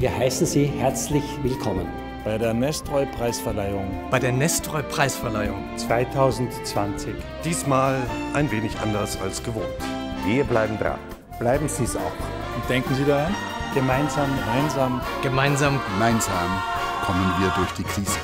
Wir heißen Sie herzlich willkommen bei der Nestroy-Preisverleihung. Bei der Nestroy-Preisverleihung 2020. Diesmal ein wenig anders als gewohnt. Wir bleiben dran. Bleiben Sie es auch. Und denken Sie daran, gemeinsam kommen wir durch die Krise.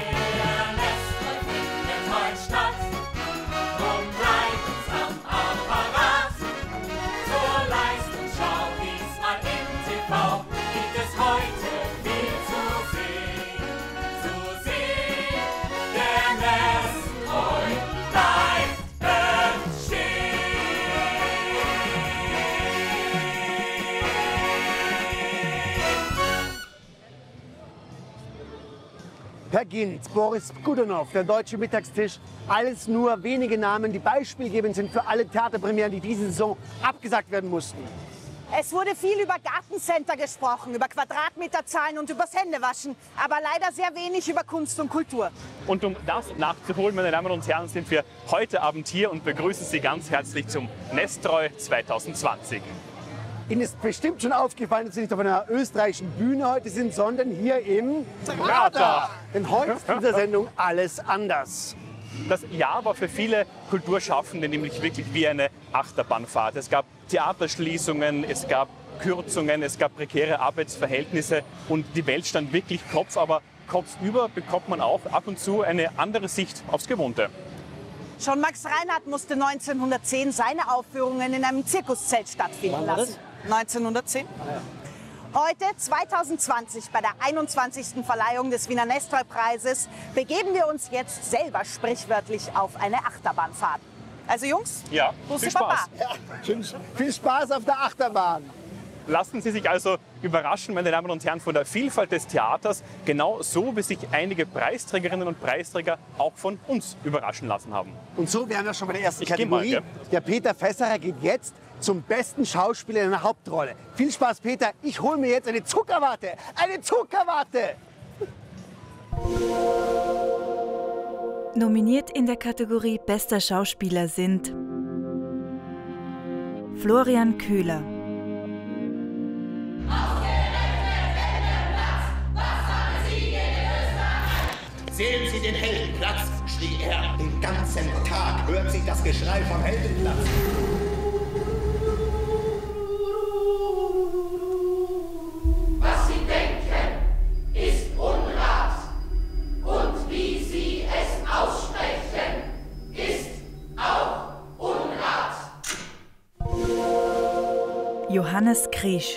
Per Gint, Boris Godunov, der deutsche Mittagstisch. Alles nur wenige Namen, die beispielgebend sind für alle Theaterpremieren, die diese Saison abgesagt werden mussten. Es wurde viel über Gartencenter gesprochen, über Quadratmeterzahlen und übers Händewaschen, aber leider sehr wenig über Kunst und Kultur. Und um das nachzuholen, meine Damen und Herren, sind wir heute Abend hier und begrüßen Sie ganz herzlich zum Nestroy 2020. Ihnen ist bestimmt schon aufgefallen, dass Sie nicht auf einer österreichischen Bühne heute sind, sondern hier im Theater. Denn heute ist in der Sendung alles anders. Das Jahr war für viele Kulturschaffende nämlich wirklich wie eine Achterbahnfahrt. Es gab Theaterschließungen, es gab Kürzungen, es gab prekäre Arbeitsverhältnisse und die Welt stand wirklich Kopf, aber kopfüber bekommt man auch ab und zu eine andere Sicht aufs Gewohnte. Schon Max Reinhardt musste 1910 seine Aufführungen in einem Zirkuszelt stattfinden lassen. 1910? Heute, 2020, bei der 21. Verleihung des Wiener Nestroy-Preises, begeben wir uns jetzt selber sprichwörtlich auf eine Achterbahnfahrt. Also Jungs, ja, viel Spaß. Ja, viel Spaß auf der Achterbahn. Lassen Sie sich also überraschen, meine Damen und Herren, von der Vielfalt des Theaters, genau so wie sich einige Preisträgerinnen und Preisträger auch von uns überraschen lassen haben. Und so wären wir schon bei der ersten Kategorie. Der Peter Fesserer geht jetzt zum besten Schauspieler in einer Hauptrolle. Viel Spaß, Peter. Ich hole mir jetzt eine Zuckerwatte. Eine Zuckerwatte! Nominiert in der Kategorie Bester Schauspieler sind Florian Köhler, Sehen Sie den Heldenplatz, schrie er. Den ganzen Tag hört sich das Geschrei vom Heldenplatz. Was Sie denken, ist Unrat. Und wie Sie es aussprechen, ist auch Unrat. Johannes Kriesch,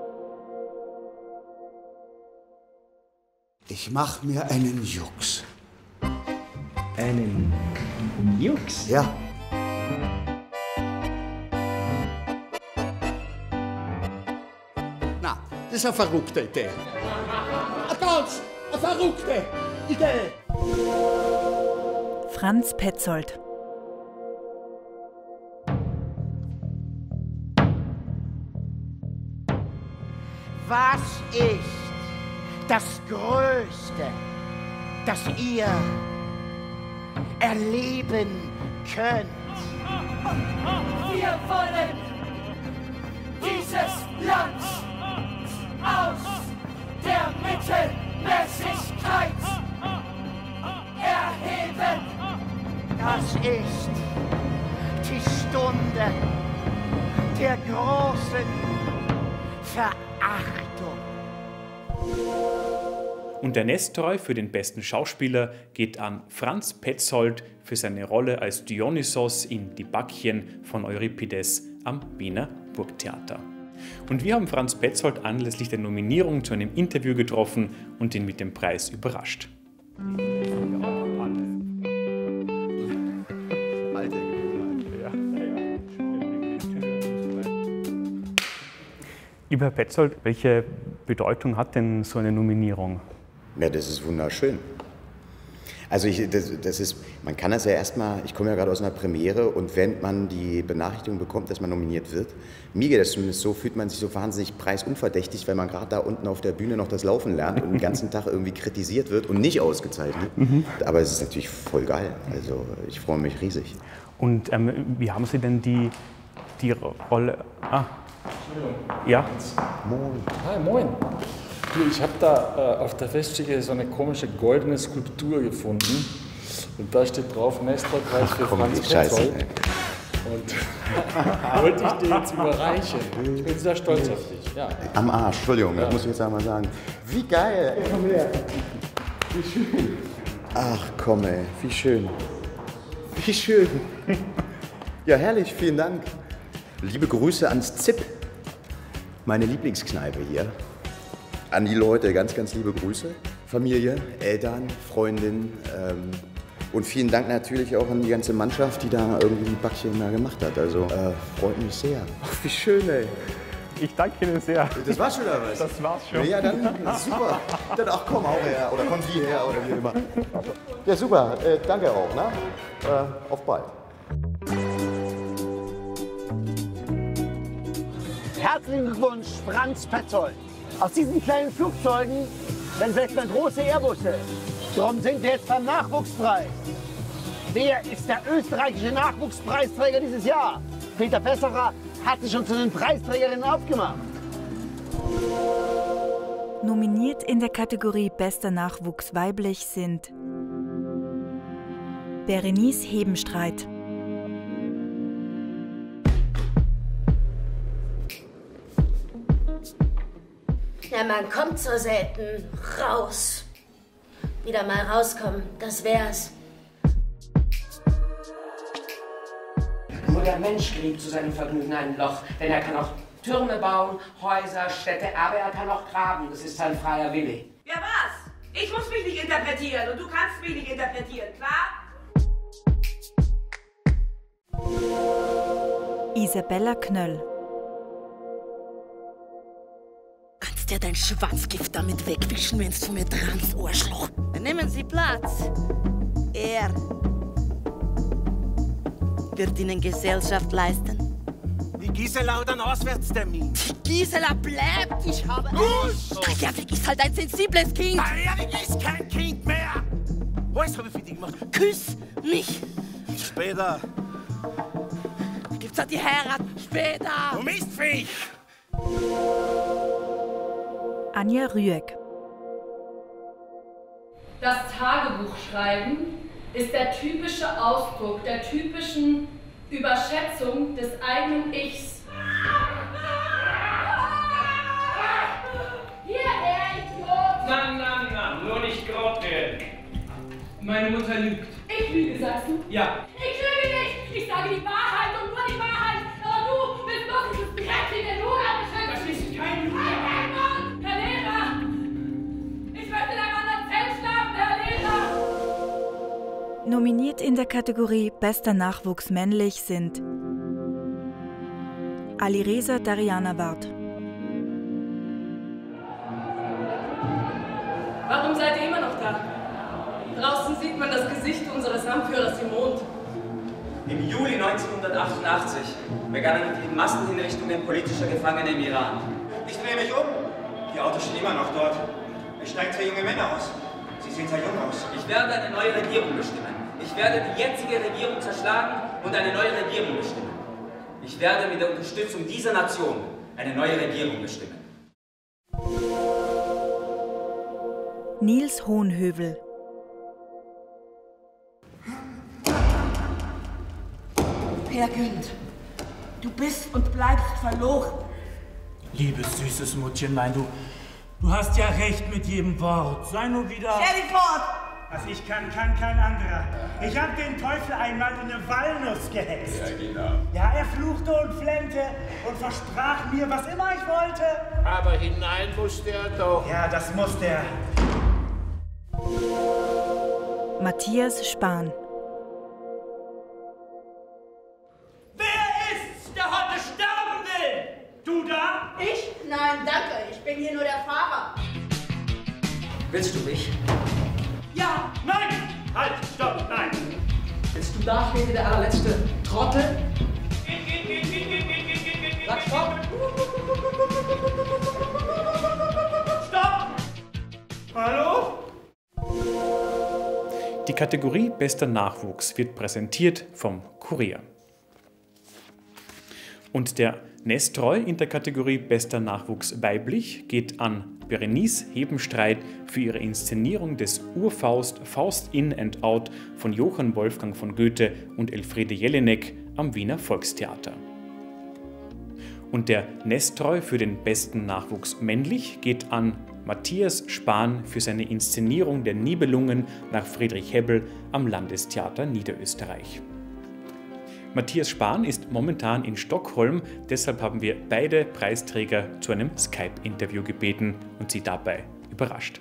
Ich mach mir einen Jux. Einen Jux? Ja. Na, das ist eine verrückte Idee. Eine verrückte Idee. Franz Petzold, Was ist das Größte, das ihr erleben könnt? Wir wollen dieses Land aus der Mittelmäßigkeit erheben. Das ist die Stunde der großen Verachtung. Und der Nestroy für den besten Schauspieler geht an Franz Petzold für seine Rolle als Dionysos in Die Bacchien von Euripides am Wiener Burgtheater. Und wir haben Franz Petzold anlässlich der Nominierung zu einem Interview getroffen und ihn mit dem Preis überrascht. Lieber Herr Petzold, welche Bedeutung hat denn so eine Nominierung? Ja, das ist wunderschön. Also man kann das ja erstmal, ich komme ja gerade aus einer Premiere und wenn man die Benachrichtigung bekommt, dass man nominiert wird, mir geht das zumindest so, fühlt man sich so wahnsinnig preisunverdächtig, weil man gerade da unten auf der Bühne noch das Laufen lernt und den ganzen Tag irgendwie kritisiert wird und nicht ausgezeichnet. Aber es ist natürlich voll geil, also ich freue mich riesig. Und wie haben Sie denn die Rolle... Ah, ja? Moin. Hi, moin. Ich habe da auf der Feststelle so eine komische goldene Skulptur gefunden. Und da steht drauf Nestroy-Preis für Franz Petzold. Und wollte ich dir jetzt überreichen. Ich bin sehr stolz auf dich. Ja. Am Arsch, Entschuldigung, das muss ich jetzt einmal sagen. Wie geil! Wie schön. Ach komm ey, wie schön. Wie schön. Ja, herrlich, vielen Dank. Liebe Grüße ans ZIP, meine Lieblingskneipe hier. An die Leute ganz, ganz liebe Grüße. Familie, Eltern, Freundin. Und vielen Dank natürlich auch an die ganze Mannschaft, die da irgendwie die Backchen da gemacht hat. Also freut mich sehr. Ach, wie schön, ey. Ich danke Ihnen sehr. Das war's schon, oder was? Das war's schon. Ja, dann super. Dann ach komm, hau her. Oder komm Sie her, oder wie immer. Ja, super. Danke auch, ne? Auf bald. Herzlichen Glückwunsch, Franz Petzold. Aus diesen kleinen Flugzeugen werden vielleicht mal große Airbusse. Darum sind wir jetzt beim Nachwuchspreis. Wer ist der österreichische Nachwuchspreisträger dieses Jahr? Peter Fesserer hat sich schon zu den Preisträgerinnen aufgemacht. Nominiert in der Kategorie Bester Nachwuchs weiblich sind Berenice Hebenstreit, Ja, man kommt so selten raus. Wieder mal rauskommen, das wär's. Nur der Mensch gräbt zu seinem Vergnügen ein Loch, denn er kann auch Türme bauen, Häuser, Städte, aber er kann auch graben. Das ist sein freier Wille. Ja, was? Ich muss mich nicht interpretieren und du kannst mich nicht interpretieren, klar? Isabella Knöll, Kannst ja dein Schwarzgift damit wegwischen, wenn du mir dranst, Arschloch. Nehmen Sie Platz. Er wird Ihnen Gesellschaft leisten. Die Gisela hat einen Auswärtstermin. Gisela bleibt, ich habe... Der Herwig ist halt ein sensibles Kind. Der Herwig ist kein Kind mehr. Was habe ich für dich gemacht? Küss mich. Später. Gibt's da die Heirat? Später. Du Mistviech. Anja Rüegg, Das Tagebuchschreiben ist der typische Ausdruck der typischen Überschätzung des eigenen Ichs. Hierher, Idiot! Na, nur nicht Grotte. Meine Mutter lügt. Ich lüge, sagst du? Ja. Ich lüge nicht! Ich sage die Wahrheit und nur die Wahrheit! Aber du bist doch dieses dreckige Lügergeschäft! Das ist kein Lüger! Herr Lehrer! Ich möchte in einem anderen Zelt schlafen, Herr Lehrer! nominiert in der Kategorie Bester Nachwuchs männlich sind Alireza Darjanaward, Warum seid ihr immer noch da? Draußen sieht man das Gesicht unseres Anführers im Mond. Im Juli 1988 begannen die Massenhinrichtungen politischer Gefangener im Iran. Ich drehe mich um. Die Autos stehen immer noch dort. Es steigen zwei junge Männer aus. Sie sehen sehr jung aus. Ich werde eine neue Regierung bestimmen. Ich werde die jetzige Regierung zerschlagen und eine neue Regierung bestimmen. Ich werde mit der Unterstützung dieser Nation eine neue Regierung bestimmen. Nils Hohenhövel, Peer Kind, du bist und bleibst verloren. Liebes, süßes Muttchen, du hast ja recht mit jedem Wort. Sei nur wieder... Stell dich fort! Was ich kann kein anderer. Ich hab den Teufel einmal in eine Walnuss gehetzt. Ja, genau. Ja, er fluchte und flennte und versprach mir, was immer ich wollte. Aber hinein musste er doch. Ja, das musste er. Matthias Spahn, Wer ist's, der heute sterben will? Du da? Ich? Nein, danke. Ich bin hier nur der Fahrer. Willst du mich? Ja! Nein! Halt! Stopp! Nein! Willst du da stehen wie der allerletzte Trottel? Sag stopp! Stopp! Hallo? Die Kategorie Bester Nachwuchs wird präsentiert vom Kurier. Und der Nestroy in der Kategorie Bester Nachwuchs weiblich geht an Berenice Hebenstreit für ihre Inszenierung des Urfaust Faust in and out von Johann Wolfgang von Goethe und Elfriede Jelinek am Wiener Volkstheater. Und der Nestroy für den besten Nachwuchs männlich geht an Matthias Spahn für seine Inszenierung der Nibelungen nach Friedrich Hebbel am Landestheater Niederösterreich. Matthias Spahn ist momentan in Stockholm, deshalb haben wir beide Preisträger zu einem Skype-Interview gebeten und sie dabei überrascht.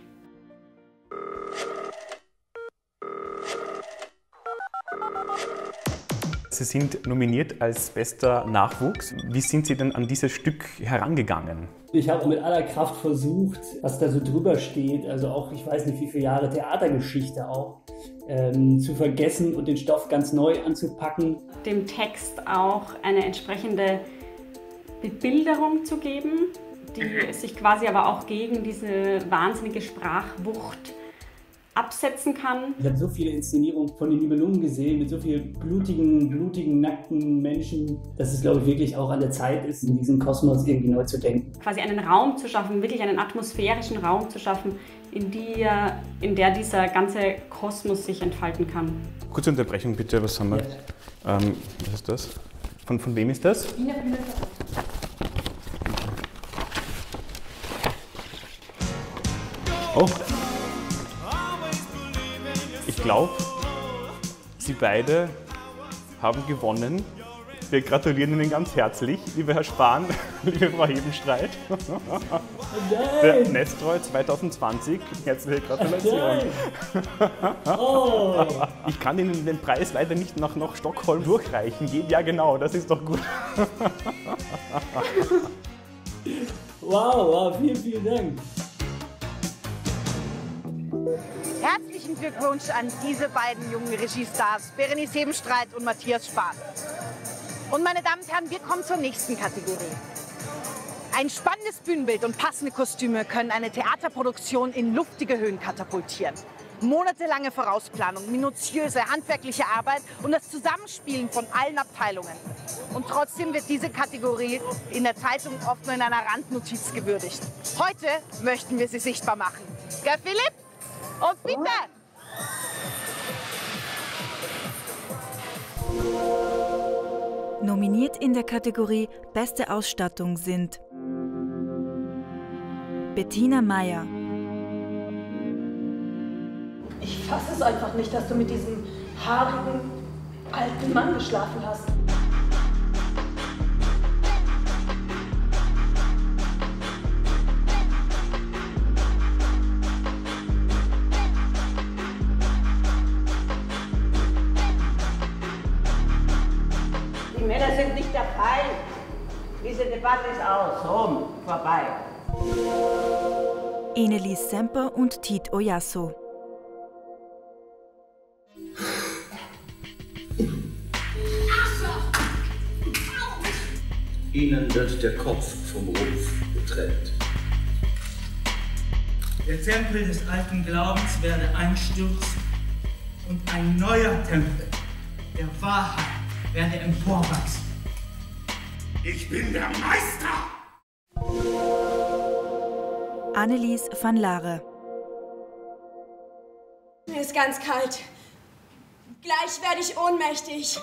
Sie sind nominiert als bester Nachwuchs. Wie sind Sie denn an dieses Stück herangegangen? Ich habe mit aller Kraft versucht, was da so drüber steht, also auch, ich weiß nicht wie viele Jahre Theatergeschichte auch, zu vergessen und den Stoff ganz neu anzupacken. Dem Text auch eine entsprechende Bebilderung zu geben, die sich quasi aber auch gegen diese wahnsinnige Sprachwucht absetzen kann. Ich habe so viele Inszenierungen von den Nibelungen gesehen, mit so vielen blutigen, nackten Menschen, dass es, glaube ich, wirklich auch an der Zeit ist, in diesen Kosmos irgendwie neu zu denken. Quasi einen Raum zu schaffen, wirklich einen atmosphärischen Raum zu schaffen, in der dieser ganze Kosmos sich entfalten kann. Kurze Unterbrechung bitte, was haben wir? Ja. Was ist das? Von wem ist das? Wiener Bühne. Oh. Ich glaube, Sie beide haben gewonnen. Wir gratulieren Ihnen ganz herzlich, lieber Herr Spahn, liebe Frau Hebenstreit. Der Nestroy 2020, herzliche Gratulation. Oh. Ich kann Ihnen den Preis leider nicht nach Stockholm durchreichen. Geht ja genau, das ist doch gut. Wow, vielen Dank. Herzlichen Glückwunsch an diese beiden jungen Regiestars, Berenice Hebenstreit und Matthias Spahn. Und meine Damen und Herren, wir kommen zur nächsten Kategorie. Ein spannendes Bühnenbild und passende Kostüme können eine Theaterproduktion in luftige Höhen katapultieren. Monatelange Vorausplanung, minutiöse handwerkliche Arbeit und das Zusammenspielen von allen Abteilungen. Und trotzdem wird diese Kategorie in der Zeitung oft nur in einer Randnotiz gewürdigt. Heute möchten wir sie sichtbar machen. Gell, Philipp? Und bitte! Nominiert in der Kategorie Beste Ausstattung sind Bettina Meyer. Ich fasse es einfach nicht, dass du mit diesem haarigen, alten Mann geschlafen hast. Die Männer sind nicht der Feind. Diese Debatte ist aus. Rum, vorbei. Annelies Semper und Tiit Oyasso. Ihnen wird der Kopf vom Rumpf getrennt. Der Tempel des alten Glaubens werde einstürzen und ein neuer Tempel der Wahrheit werde emporwachsen. Ich bin der Meister! Annelies van Laere. Mir ist ganz kalt. Gleich werde ich ohnmächtig.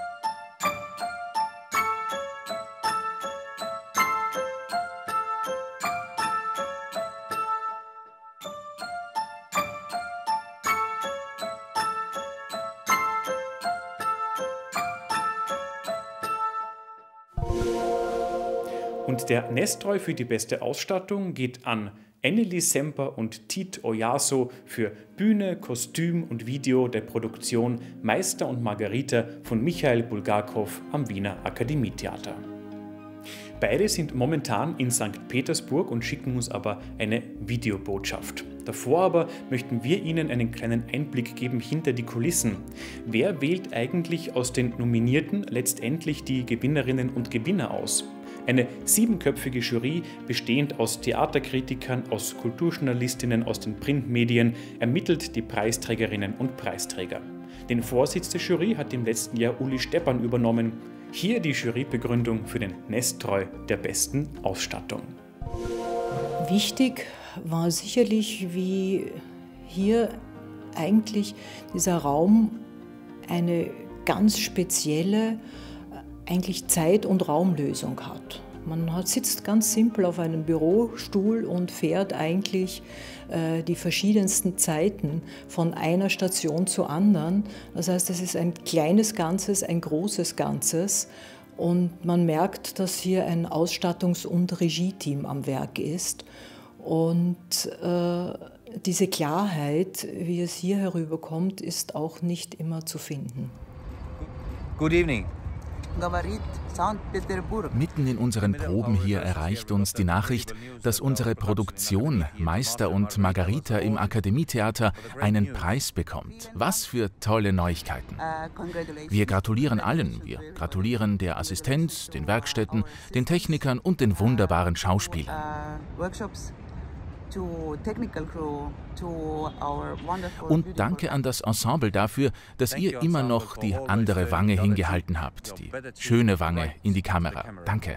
Und der Nestroy für die beste Ausstattung geht an Annelies Semper und Tiit Oyasso für Bühne, Kostüm und Video der Produktion Meister und Margarita von Michael Bulgakov am Wiener Akademietheater. Beide sind momentan in St. Petersburg und schicken uns aber eine Videobotschaft. Davor aber möchten wir Ihnen einen kleinen Einblick geben hinter die Kulissen. Wer wählt eigentlich aus den Nominierten letztendlich die Gewinnerinnen und Gewinner aus? Eine 7-köpfige Jury, bestehend aus Theaterkritikern, aus Kulturjournalistinnen aus den Printmedien, ermittelt die Preisträgerinnen und Preisträger. Den Vorsitz der Jury hat im letzten Jahr Uli Steppan übernommen. Hier die Jurybegründung für den Nestroy der besten Ausstattung. Wichtig war sicherlich, wie hier eigentlich dieser Raum eine ganz spezielle eigentlich Zeit- und Raumlösung hat. Man sitzt ganz simpel auf einem Bürostuhl und fährt eigentlich die verschiedensten Zeiten von einer Station zur anderen. Das heißt, es ist ein kleines Ganzes, ein großes Ganzes. Und man merkt, dass hier ein Ausstattungs- und Regie-Team am Werk ist. Und diese Klarheit, wie es hier herüberkommt, ist auch nicht immer zu finden. Good evening. Mitten in unseren Proben hier erreicht uns die Nachricht, dass unsere Produktion Meister und Margarita im Akademietheater einen Preis bekommt. Was für tolle Neuigkeiten. Wir gratulieren allen. Wir gratulieren der Assistenz, den Werkstätten, den Technikern und den wunderbaren Schauspielern. Und danke an das Ensemble dafür, dass ihr immer noch die andere Wange hingehalten habt, die schöne Wange in die Kamera. Danke.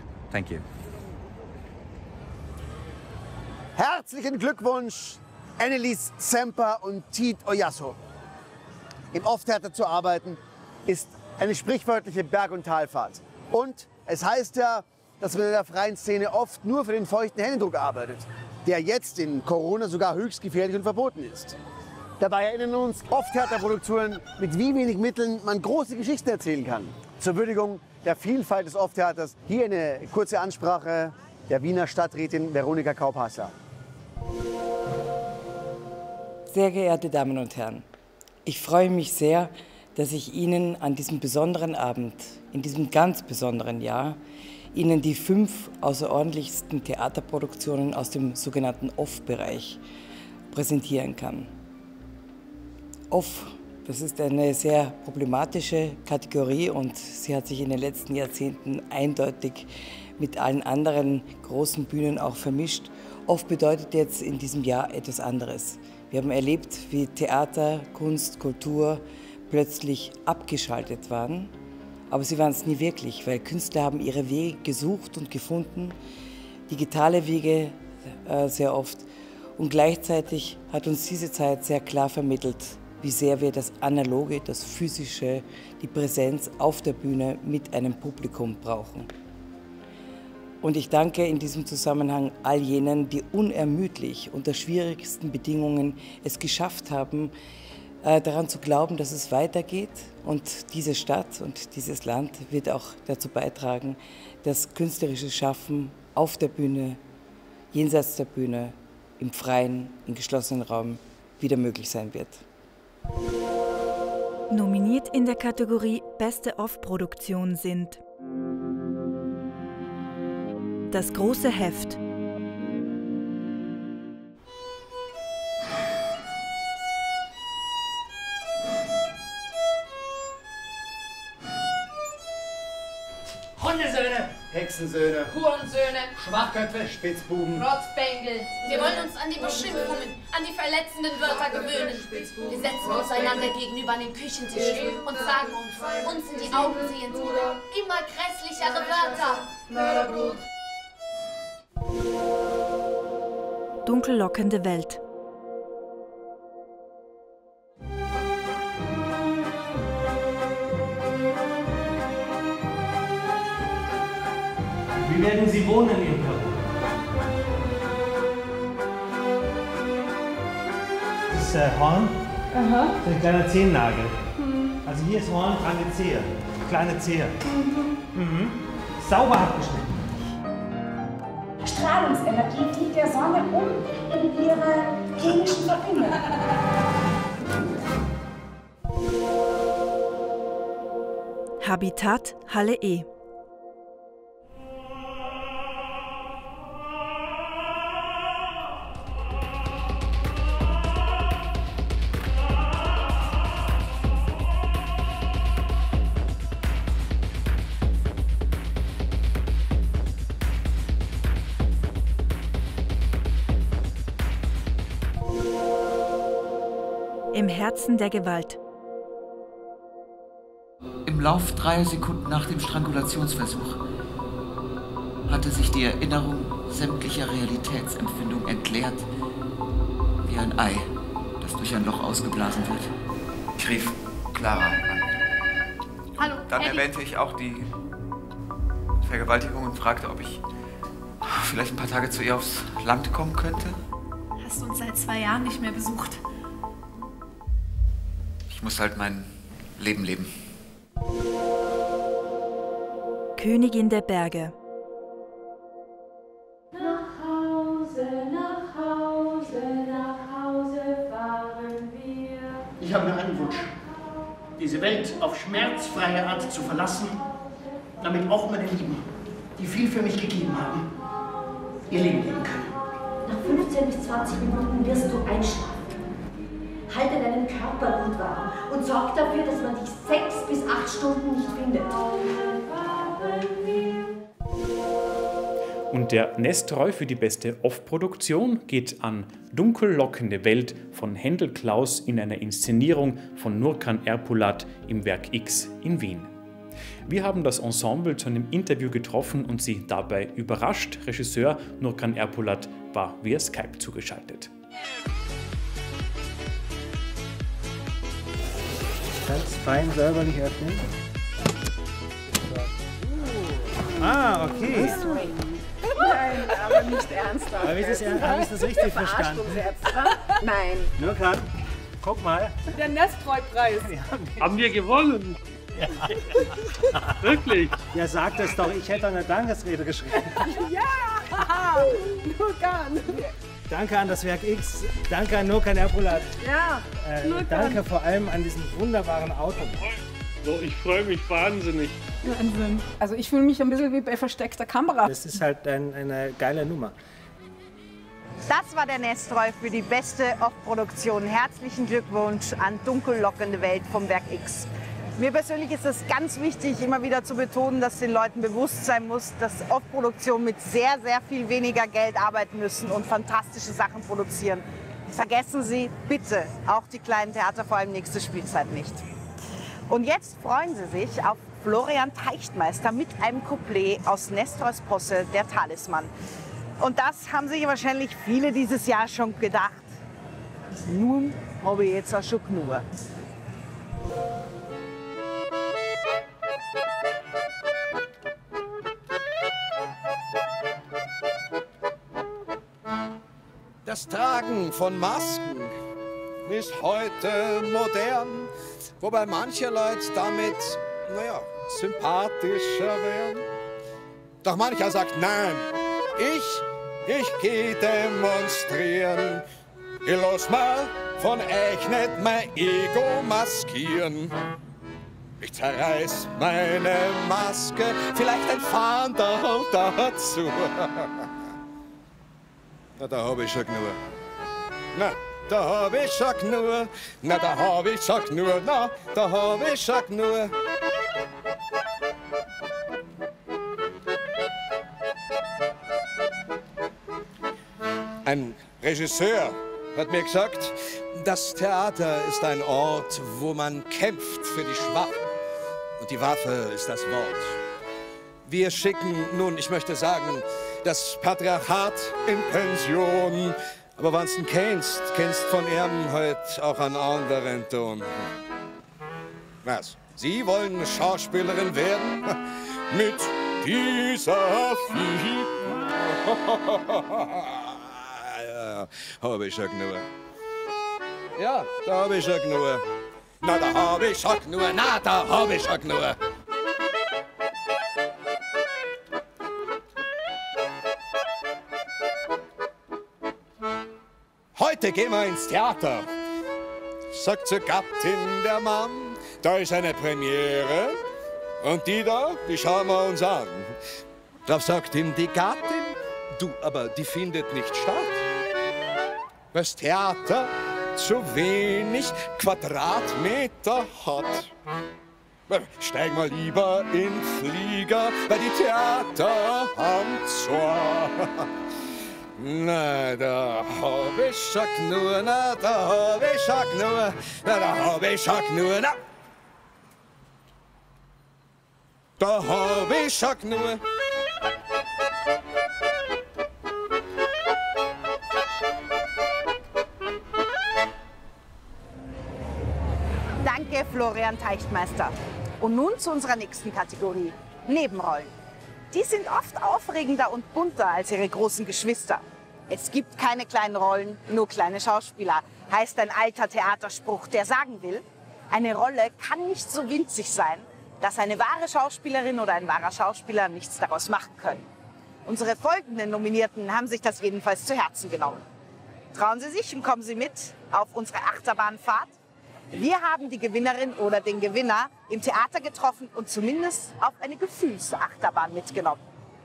Herzlichen Glückwunsch, Annelies Zemper und Tiit Oyasso. Im Off-Theater zu arbeiten ist eine sprichwörtliche Berg- und Talfahrt. Und es heißt ja, dass man in der freien Szene oft nur für den feuchten Händedruck arbeitet, der jetzt in Corona sogar höchst gefährlich und verboten ist. Dabei erinnern uns Off-Theaterproduktionen, mit wie wenig Mitteln man große Geschichten erzählen kann. Zur Würdigung der Vielfalt des Off-Theaters hier eine kurze Ansprache der Wiener Stadträtin Veronika Kaup-Hasser. Sehr geehrte Damen und Herren, ich freue mich sehr, dass ich Ihnen an diesem besonderen Abend, in diesem ganz besonderen Jahr, Ihnen die 5 außerordentlichsten Theaterproduktionen aus dem sogenannten Off-Bereich präsentieren kann. Off, das ist eine sehr problematische Kategorie und sie hat sich in den letzten Jahrzehnten eindeutig mit allen anderen großen Bühnen auch vermischt. Off bedeutet jetzt in diesem Jahr etwas anderes. Wir haben erlebt, wie Theater, Kunst, Kultur plötzlich abgeschaltet waren. Aber sie waren es nie wirklich, weil Künstler haben ihre Wege gesucht und gefunden, digitale Wege sehr oft. Und gleichzeitig hat uns diese Zeit sehr klar vermittelt, wie sehr wir das Analoge, das Physische, die Präsenz auf der Bühne mit einem Publikum brauchen. Und ich danke in diesem Zusammenhang all jenen, die unermüdlich unter schwierigsten Bedingungen es geschafft haben, daran zu glauben, dass es weitergeht. Und diese Stadt und dieses Land wird auch dazu beitragen, dass künstlerisches Schaffen auf der Bühne, jenseits der Bühne, im freien, im geschlossenen Raum wieder möglich sein wird. Nominiert in der Kategorie Beste Off-Produktion sind Das große Heft, Hundesöhne, Hexensöhne, Hurensöhne, Schwachköpfe, Spitzbuben, Rotzbengel. Wir wollen uns an die Beschimpfungen, an die verletzenden Wörter gewöhnen. Wir setzen uns einander gegenüber an den Küchentisch und sagen uns in die Augen sehend, immer grässlichere Wörter. Dunkellockende Welt. Wie werden Sie wohnen, Ihr Körper? Das ist Horn. Aha. Das ist ein kleiner Zehennagel. Hm. Also hier ist Horn, kleine Zehe. Kleine Zehe. Sauber abgeschnitten. Strahlungsenergie fliegt der Sonne in ihre chemischen Verbindungen. Habitat Halle E. Im Herzen der Gewalt. Im Lauf 3 Sekunden nach dem Strangulationsversuch hatte sich die Erinnerung sämtlicher Realitätsempfindung entleert, wie ein Ei, das durch ein Loch ausgeblasen wird. Ich rief Clara an. Hallo, Dann Eddie. erwähnte ich auch die Vergewaltigung und fragte, ob ich vielleicht ein paar Tage zu ihr aufs Land kommen könnte. Hast uns seit 2 Jahren nicht mehr besucht. Ich muss halt mein Leben leben. Königin der Berge. Nach Hause, nach Hause, nach Hause fahren wir. Ich habe nur einen Wunsch. Diese Welt auf schmerzfreie Art zu verlassen, damit auch meine Lieben, die viel für mich gegeben haben, ihr Leben leben können. Nach 15 bis 20 Minuten wirst du einschlafen. Halte deinen Körper gut warm und sorg dafür, dass man dich 6 bis 8 Stunden nicht findet. Und der Nestroy für die beste Off-Produktion geht an Dunkel lockende Welt von Händel Klaus in einer Inszenierung von Nurkan Erpulat im Werk X in Wien. Wir haben das Ensemble zu einem Interview getroffen und sie dabei überrascht. Regisseur Nurkan Erpulat war via Skype zugeschaltet. Ganz fein säuberlich öffnen. Ah, okay. Nein, aber nicht ernsthaft. Habe ich das richtig verstanden? Nein. Nurkan, guck mal. Der Nestroy-Preis. Haben wir gewonnen? Ja. Wirklich? Ja, sag das doch. Ich hätte eine Dankesrede geschrieben. Ja, Nurkan. Danke an das Werk X. Danke an Nurkan Erpulat. Ja, Nurkan. Danke vor allem an diesem wunderbaren Auto. So, ich freue mich wahnsinnig. Wahnsinn. Also ich fühle mich ein bisschen wie bei versteckter Kamera. Das ist halt eine geile Nummer. Das war der Nestroy für die beste Off-Produktion. Herzlichen Glückwunsch an Dunkel lockende Welt vom Werk X. Mir persönlich ist es ganz wichtig, immer wieder zu betonen, dass den Leuten bewusst sein muss, dass Off-Produktionen mit sehr, sehr viel weniger Geld arbeiten müssen und fantastische Sachen produzieren. Vergessen Sie bitte auch die kleinen Theater, vor allem nächste Spielzeit nicht. Und jetzt freuen Sie sich auf Florian Teichtmeister mit einem Couplet aus Nestroys Posse, der Talisman. Und das haben sich wahrscheinlich viele dieses Jahr schon gedacht. Nun habe ich jetzt auch schon genug. Das Tragen von Masken ist heute modern, wobei manche Leute damit, naja, sympathischer wären. Doch mancher sagt, nein, ich geh demonstrieren. Ich lass mal von euch nicht mein Ego maskieren. Ich zerreiß meine Maske, vielleicht ein Fahnder dazu. Na, da hab ich schon genug. Na, da hab ich schon genug. Na, da hab ich schon genug. Na, da hab ich schon genug. Ein Regisseur hat mir gesagt, das Theater ist ein Ort, wo man kämpft für die Schwachen. Und die Waffe ist das Wort. Wir schicken nun, ich möchte sagen, das Patriarchat in Pension. Aber wenn's ihn kennst von ihm halt auch einen anderen Ton. Was? Sie wollen Schauspielerin werden? Mit dieser Figur? Ja, hab ich schon genug. Ja, da hab ich schon genug. Na, da hab ich schon genug. Na, da hab ich schon genug. Heute gehen wir ins Theater, sagt zur Gattin der Mann. Da ist eine Premiere und die da, die schauen wir uns an. Darauf sagt ihm die Gattin, du, aber die findet nicht statt. Weil das Theater zu wenig Quadratmeter hat. Steig mal lieber in Flieger, weil die Theater haben zwar. Na, da hab ich schon genug, na, da hab ich schon genug, na, da hab ich schon genug, na. Da hab ich schon genug. Florian Teichtmeister. Und nun zu unserer nächsten Kategorie, Nebenrollen. Die sind oft aufregender und bunter als ihre großen Geschwister. Es gibt keine kleinen Rollen, nur kleine Schauspieler, heißt ein alter Theaterspruch, der sagen will, eine Rolle kann nicht so winzig sein, dass eine wahre Schauspielerin oder ein wahrer Schauspieler nichts daraus machen können. Unsere folgenden Nominierten haben sich das jedenfalls zu Herzen genommen. Trauen Sie sich und kommen Sie mit auf unsere Achterbahnfahrt. Wir haben die Gewinnerin oder den Gewinner im Theater getroffen und zumindest auf eine Gefühlsachterbahn mitgenommen.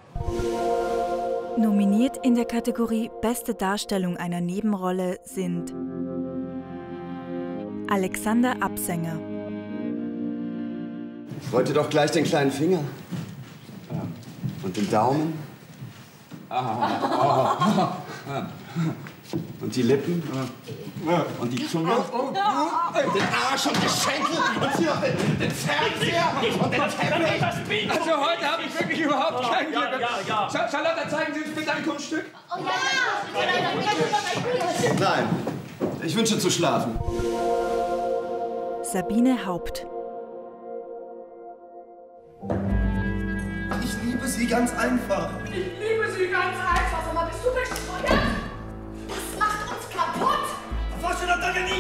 Nominiert in der Kategorie Beste Darstellung einer Nebenrolle sind Alexander Absänger. Wollt ihr doch gleich den kleinen Finger? Und den Daumen? Und die Lippen? Und die Zunge? Den Arsch und die Schenkel und hier noch den Fernseher und den Teppich. Also heute habe ich wirklich überhaupt kein Glück. Ja. Charlotte, zeigen Sie uns bitte ein Kunststück. Oh ja. Nein, ich wünsche zu schlafen. Sabine Haupt. Ich liebe sie ganz einfach. Ich liebe sie ganz einfach. Sag mal, bist du bescheuert? Das macht uns kaputt. Was du doch nie?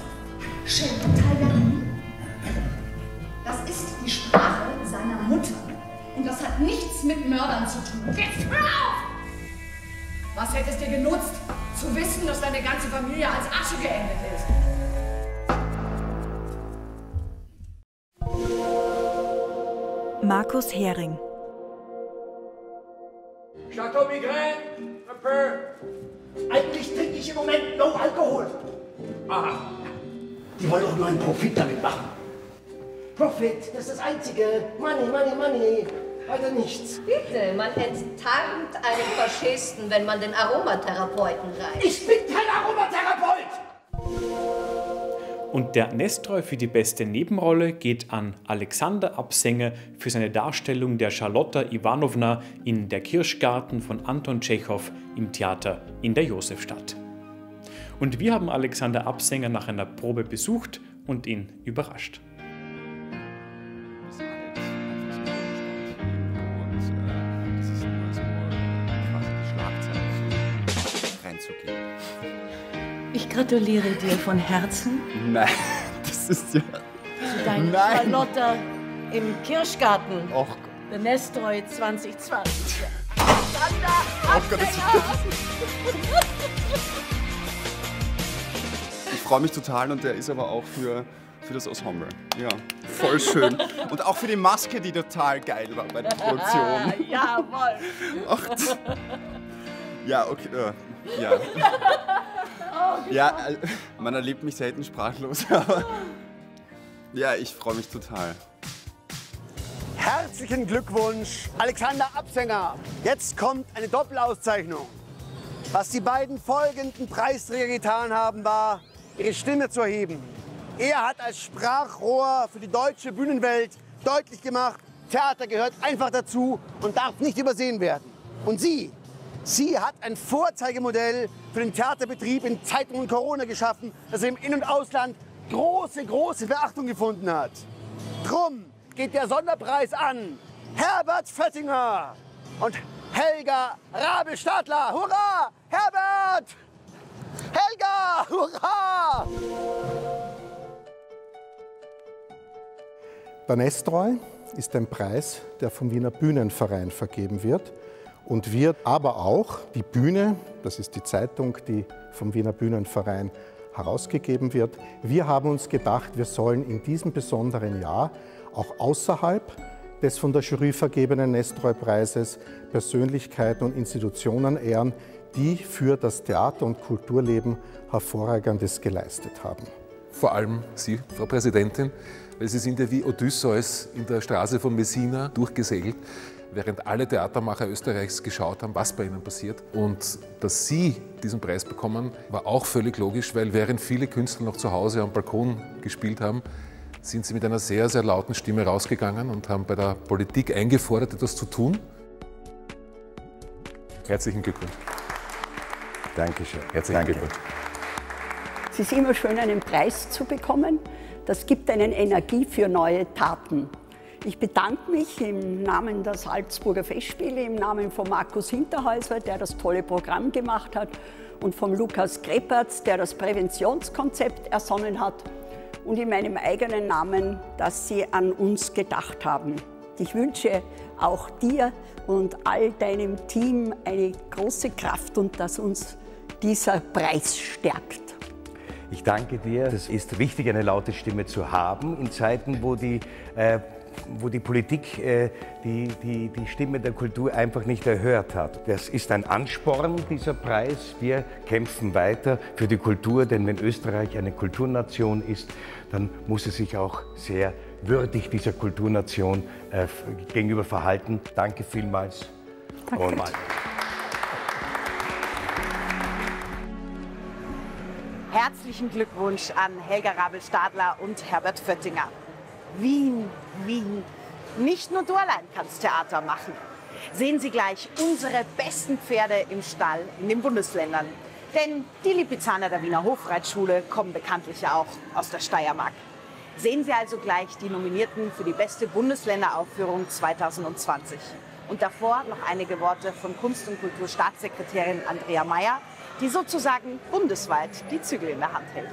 Das ist die Sprache seiner Mutter. Und das hat nichts mit Mördern zu tun. Jetzt hör auf! Was hätte es dir genutzt, zu wissen, dass deine ganze Familie als Asche geendet ist? Markus Hering. Chateau Migraine, un peu. Eigentlich trinke ich im Moment no Alkohol. Aha. Die wollen doch nur einen Profit damit machen. Profit, das ist das Einzige. Money, money, money. Weiter nichts. Bitte, man enttarnt einen Faschisten, wenn man den Aromatherapeuten reicht. Ich bin kein Aromatherapeut! Und der Nestroy für die beste Nebenrolle geht an Alexander Absänger für seine Darstellung der Charlotta Iwanowna in Der Kirschgarten von Anton Tschechow im Theater in der Josefstadt. Und wir haben Alexander Absänger nach einer Probe besucht und ihn überrascht. Ich gratuliere dir von Herzen. Nein, das ist ja... Zu deiner Charlotta im Kirschgarten. Och. Der Nestroy 2020. Oh Gott, ich freue mich total und der ist aber auch für das Ensemble. Ja, voll schön. Und auch für die Maske, die total geil war bei der Produktion. Jawohl. Ach, ja, okay. Ja. Ja, man erlebt mich selten sprachlos, aber ja, ich freue mich total. Herzlichen Glückwunsch, Alexander Absänger. Jetzt kommt eine Doppelauszeichnung. Was die beiden folgenden Preisträger getan haben, war, ihre Stimme zu erheben. Er hat als Sprachrohr für die deutsche Bühnenwelt deutlich gemacht, Theater gehört einfach dazu und darf nicht übersehen werden. Und sie hat ein Vorzeigemodell für den Theaterbetrieb in Zeiten von Corona geschaffen, das im In- und Ausland große Beachtung gefunden hat. Drum geht der Sonderpreis an Herbert Föttinger und Helga Rabel-Stadler. Hurra! Herbert! Helga! Hurra! Der Nestroy ist ein Preis, der vom Wiener Bühnenverein vergeben wird. Und wir aber auch die Bühne, das ist die Zeitung, die vom Wiener Bühnenverein herausgegeben wird. Wir haben uns gedacht, wir sollen in diesem besonderen Jahr auch außerhalb des von der Jury vergebenen Nestroy-Preises Persönlichkeiten und Institutionen ehren, die für das Theater- und Kulturleben Hervorragendes geleistet haben. Vor allem Sie, Frau Präsidentin, weil Sie sind ja wie Odysseus in der Straße von Messina durchgesegelt, während alle Theatermacher Österreichs geschaut haben, was bei ihnen passiert. Und dass Sie diesen Preis bekommen, war auch völlig logisch, weil während viele Künstler noch zu Hause am Balkon gespielt haben, sind Sie mit einer sehr, sehr lauten Stimme rausgegangen und haben bei der Politik eingefordert, etwas zu tun. Herzlichen Glückwunsch. Dankeschön. Herzlichen Glückwunsch. Es ist immer schön, einen Preis zu bekommen. Das gibt einen Energie für neue Taten. Ich bedanke mich im Namen der Salzburger Festspiele, im Namen von Markus Hinterhäuser, der das tolle Programm gemacht hat, und von Lukas Krepertz, der das Präventionskonzept ersonnen hat, und in meinem eigenen Namen, dass Sie an uns gedacht haben. Ich wünsche auch dir und all deinem Team eine große Kraft und dass uns dieser Preis stärkt. Ich danke dir. Es ist wichtig, eine laute Stimme zu haben in Zeiten, wo die Politik die Stimme der Kultur einfach nicht erhört hat. Das ist ein Ansporn, dieser Preis. Wir kämpfen weiter für die Kultur, denn wenn Österreich eine Kulturnation ist, dann muss es sich auch sehr würdig dieser Kulturnation gegenüber verhalten. Danke vielmals. Danke. Und Herzlichen Glückwunsch an Helga Rabel-Stadler und Herbert Föttinger. Wien, Wien. Nicht nur du allein kannst Theater machen. Sehen Sie gleich unsere besten Pferde im Stall in den Bundesländern. Denn die Lipizzaner der Wiener Hofreitschule kommen bekanntlich ja auch aus der Steiermark. Sehen Sie also gleich die Nominierten für die beste Bundesländeraufführung 2020. Und davor noch einige Worte von Kunst- und Kulturstaatssekretärin Andrea Mayer, die sozusagen bundesweit die Zügel in der Hand hält.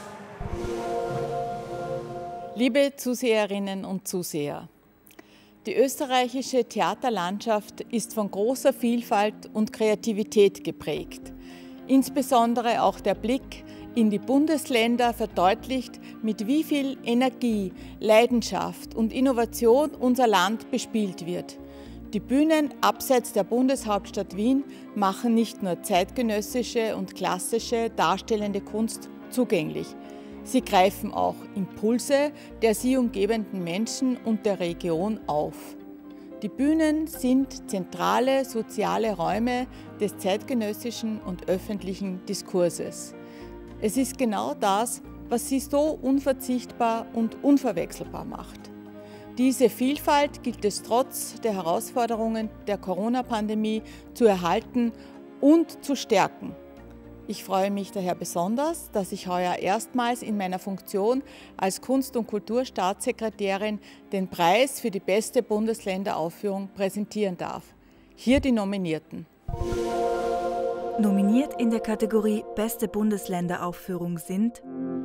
Liebe Zuseherinnen und Zuseher, die österreichische Theaterlandschaft ist von großer Vielfalt und Kreativität geprägt. Insbesondere auch der Blick in die Bundesländer verdeutlicht, mit wie viel Energie, Leidenschaft und Innovation unser Land bespielt wird. Die Bühnen abseits der Bundeshauptstadt Wien machen nicht nur zeitgenössische und klassische darstellende Kunst zugänglich. Sie greifen auch Impulse der sie umgebenden Menschen und der Region auf. Die Bühnen sind zentrale soziale Räume des zeitgenössischen und öffentlichen Diskurses. Es ist genau das, was sie so unverzichtbar und unverwechselbar macht. Diese Vielfalt gilt es trotz der Herausforderungen der Corona-Pandemie zu erhalten und zu stärken. Ich freue mich daher besonders, dass ich heuer erstmals in meiner Funktion als Kunst- und Kulturstaatssekretärin den Preis für die beste Bundesländeraufführung präsentieren darf. Hier die Nominierten. Nominiert in der Kategorie Beste Bundesländeraufführung sind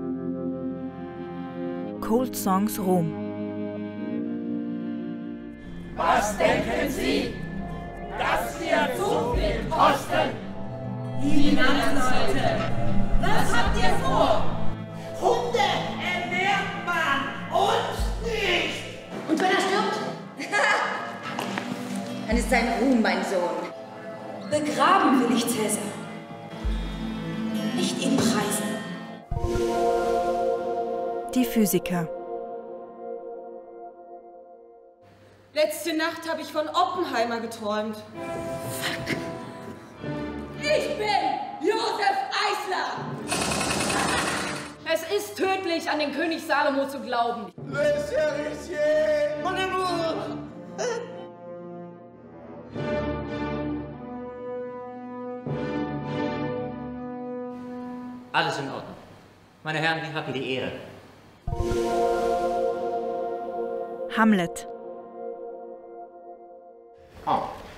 Cold Songs Rom. Was denken Sie, dass wir zu viel kosten? Finanzleute, was habt ihr vor? Hunde ernährt man und nicht! Und wenn er stirbt? Dann ist sein Ruhm, mein Sohn. Begraben will ich Cäsar. Nicht ihn preisen. Die Physiker. Letzte Nacht habe ich von Oppenheimer geträumt. Fuck. Ich bin Josef Eisler! Es ist tödlich, an den König Salomo zu glauben. Le Cerisier, mon amour! Alles in Ordnung. Meine Herren, ich habe die Ehre. Hamlet. Oh.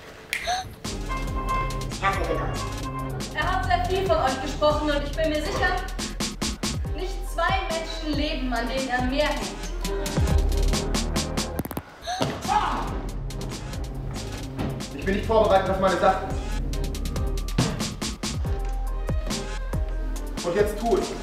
Herzlich willkommen. Er hat sehr viel von euch gesprochen und ich bin mir sicher, nicht 2 Menschen leben, an denen er mehr hängt. Ich bin nicht vorbereitet auf meine Sachen. Und jetzt tu es.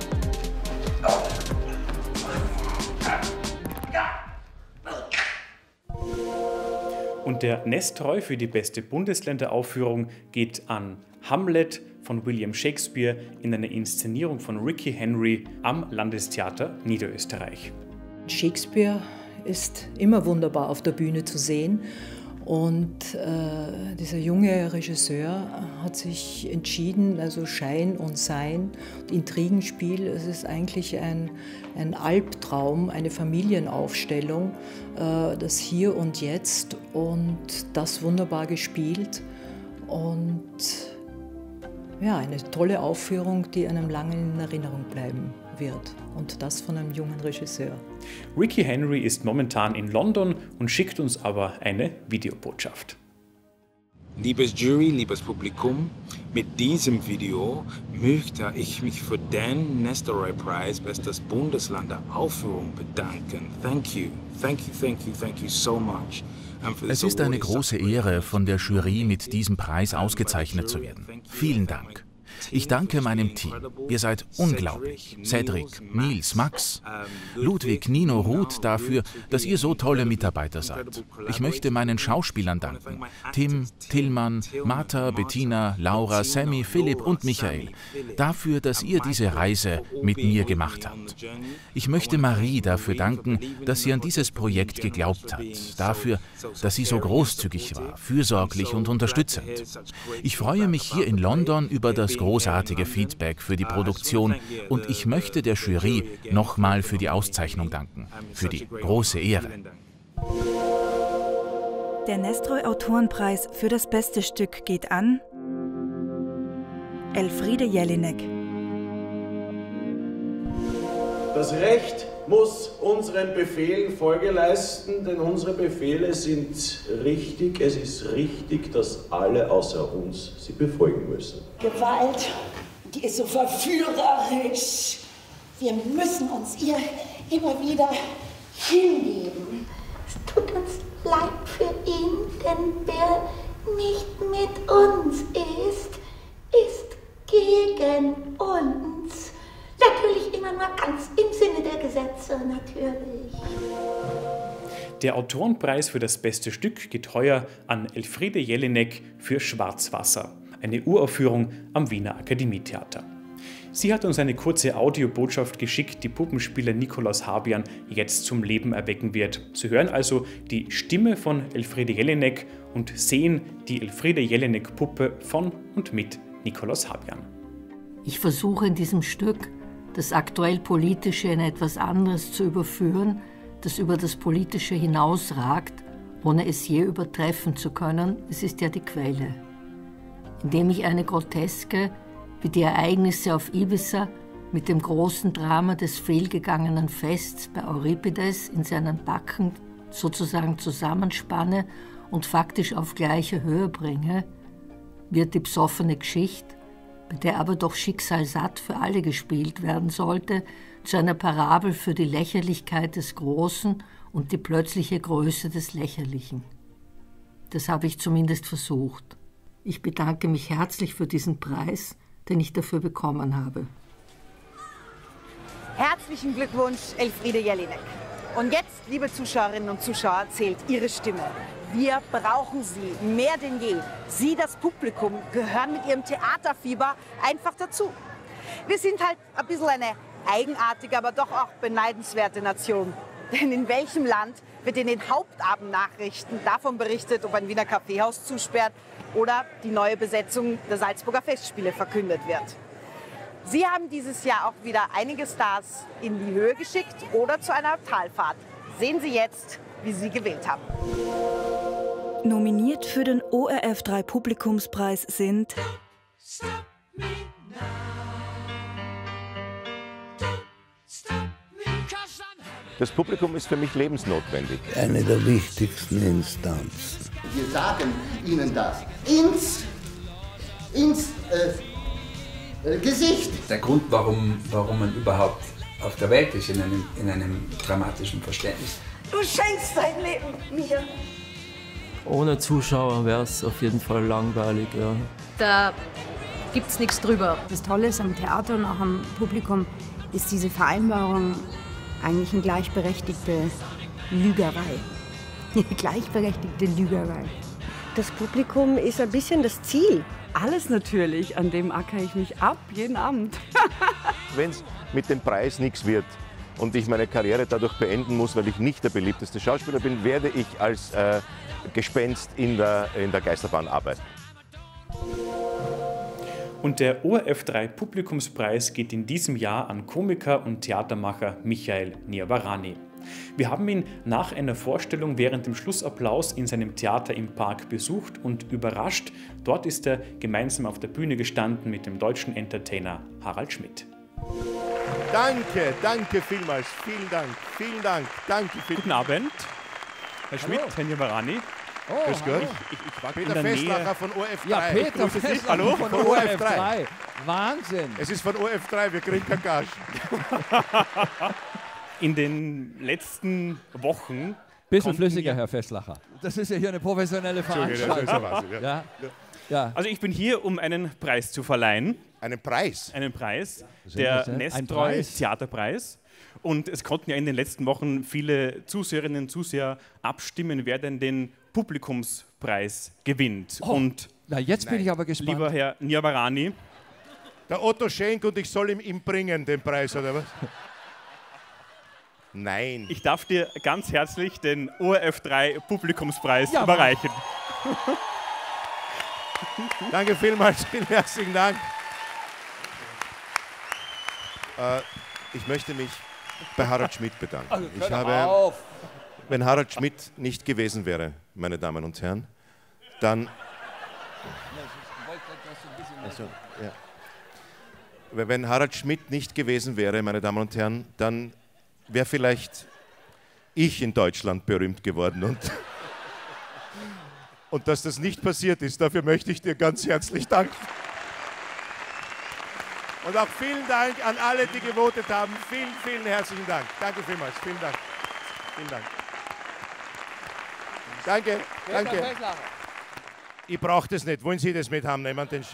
Und der Nestroy für die beste Bundesländeraufführung geht an Hamlet von William Shakespeare in einer Inszenierung von Ricky Henry am Landestheater Niederösterreich. Shakespeare ist immer wunderbar auf der Bühne zu sehen. Und dieser junge Regisseur hat sich entschieden, also Schein und Sein und Intrigenspiel, es ist eigentlich ein Albtraum, eine Familienaufstellung, das Hier und Jetzt und das wunderbar gespielt. Und Ja, eine tolle Aufführung, die einem lange in Erinnerung bleiben wird. Und das von einem jungen Regisseur. Ricky Henry ist momentan in London und schickt uns aber eine Videobotschaft. Liebes Jury, liebes Publikum, mit diesem Video möchte ich mich für den Nestroy-Preis Bestes Bundesland der Aufführung bedanken. Thank you, thank you, thank you, thank you so much. Es ist eine große Ehre, von der Jury mit diesem Preis ausgezeichnet zu werden. Vielen Dank. Ich danke meinem Team. Ihr seid unglaublich. Cedric, Nils, Max, Ludwig, Nino, Ruth dafür, dass ihr so tolle Mitarbeiter seid. Ich möchte meinen Schauspielern danken. Tim, Tillmann, Martha, Bettina, Laura, Sammy, Philipp und Michael. Dafür, dass ihr diese Reise mit mir gemacht habt. Ich möchte Marie dafür danken, dass sie an dieses Projekt geglaubt hat. Dafür, dass sie so großzügig war, fürsorglich und unterstützend. Ich freue mich hier in London über das großartige Feedback für die Produktion und ich möchte der Jury nochmal für die Auszeichnung danken, für die große Ehre. Der Nestroy Autorenpreis für das beste Stück geht an Elfriede Jelinek. Das Recht muss unseren Befehlen Folge leisten, denn unsere Befehle sind richtig. Es ist richtig, dass alle außer uns sie befolgen müssen. Gewalt, die ist so verführerisch. Wir müssen uns ihr immer wieder hingeben. Es tut uns leid für ihn, denn wer nicht mit uns ist, ist gegen uns. Natürlich immer nur ganz im Sinne der Gesetze, natürlich. Der Autorenpreis für das beste Stück geht heuer an Elfriede Jelinek für Schwarzwasser, eine Uraufführung am Wiener Akademietheater. Sie hat uns eine kurze Audiobotschaft geschickt, die Puppenspieler Nikolaus Habian jetzt zum Leben erwecken wird. Sie hören also die Stimme von Elfriede Jelinek und sehen die Elfriede Jelinek-Puppe von und mit Nikolaus Habian. Ich versuche in diesem Stück, das aktuell Politische in etwas anderes zu überführen, das über das Politische hinausragt, ohne es je übertreffen zu können. Es ist ja die Quelle. Indem ich eine Groteske wie die Ereignisse auf Ibiza mit dem großen Drama des fehlgegangenen Fests bei Euripides in seinen Backen sozusagen zusammenspanne und faktisch auf gleiche Höhe bringe, wird die besoffene Geschichte, bei der aber doch schicksalsatt für alle gespielt werden sollte, zu einer Parabel für die Lächerlichkeit des Großen und die plötzliche Größe des Lächerlichen. Das habe ich zumindest versucht. Ich bedanke mich herzlich für diesen Preis, den ich dafür bekommen habe. Herzlichen Glückwunsch, Elfriede Jelinek. Und jetzt, liebe Zuschauerinnen und Zuschauer, zählt Ihre Stimme. Wir brauchen Sie mehr denn je. Sie, das Publikum, gehören mit Ihrem Theaterfieber einfach dazu. Wir sind halt ein bisschen eine eigenartige, aber doch auch beneidenswerte Nation. Denn in welchem Land wird in den Hauptabendnachrichten davon berichtet, ob ein Wiener Kaffeehaus zusperrt oder die neue Besetzung der Salzburger Festspiele verkündet wird? Sie haben dieses Jahr auch wieder einige Stars in die Höhe geschickt oder zu einer Talfahrt. Sehen Sie jetzt, wie Sie gewählt haben. Nominiert für den ORF3 Publikumspreis sind Das Publikum ist für mich lebensnotwendig. Eine der wichtigsten Instanzen. Wir sagen Ihnen das ins Gesicht. Der Grund, warum man überhaupt auf der Welt ist, in einem dramatischen Verständnis. Du schenkst dein Leben mir. Ohne Zuschauer wäre es auf jeden Fall langweilig, ja. Da gibt's nichts drüber. Das Tolle ist am Theater und auch am Publikum ist diese Vereinbarung eigentlich eine gleichberechtigte Lügerei. Eine gleichberechtigte Lügerei. Das Publikum ist ein bisschen das Ziel. Alles natürlich, an dem ackere ich mich ab, jeden Abend. Wenn es mit dem Preis nichts wird und ich meine Karriere dadurch beenden muss, weil ich nicht der beliebteste Schauspieler bin, werde ich als Gespenst in der Geisterbahn arbeiten. Und der ORF3 Publikumspreis geht in diesem Jahr an Komiker und Theatermacher Michael Niavarani. Wir haben ihn nach einer Vorstellung während dem Schlussapplaus in seinem Theater im Park besucht und überrascht. Dort ist er gemeinsam auf der Bühne gestanden mit dem deutschen Entertainer Harald Schmidt. Danke, danke vielmals. Vielen Dank, vielen Dank. Danke. Guten Abend, Herr Schmidt, Herr Nyavarani. Oh, Grüß Gott. Ich war Peter Festlacher von ORF3. Ja, Peter Festlacher Hallo? von ORF3. Wahnsinn. Es ist von ORF3, wir kriegen kein Gage. In den letzten Wochen... Bisschen flüssiger, Herr Festlacher. Das ist ja hier eine professionelle Veranstaltung. Ja. Ja. Also ich bin hier, um einen Preis zu verleihen. Einen Preis? Einen Preis, der Nestroy Theaterpreis. Und es konnten ja in den letzten Wochen viele Zuseherinnen und Zuseher abstimmen, wer denn den Publikumspreis gewinnt. Oh, und na, jetzt bin ich aber gespannt. Lieber Herr Nyavarani. Der Otto Schenk und ich soll ihm bringen, den Preis, oder was? Nein. Ich darf dir ganz herzlich den ORF3 Publikumspreis überreichen. Danke vielmals, vielen herzlichen Dank. Ich möchte mich bei Harald Schmidt bedanken. Also, wenn Harald Schmidt nicht gewesen wäre, meine Damen und Herren, dann... Also, ja. Wenn Harald Schmidt nicht gewesen wäre, meine Damen und Herren, dann wäre vielleicht ich in Deutschland berühmt geworden. Und dass das nicht passiert ist, dafür möchte ich dir ganz herzlich danken. Und auch vielen Dank an alle, die gewotet haben. Vielen, vielen herzlichen Dank. Danke vielmals. Vielen Dank. Vielen Dank. Danke. Danke. Ich brauche das nicht. Wollen Sie das mit haben? Jemand den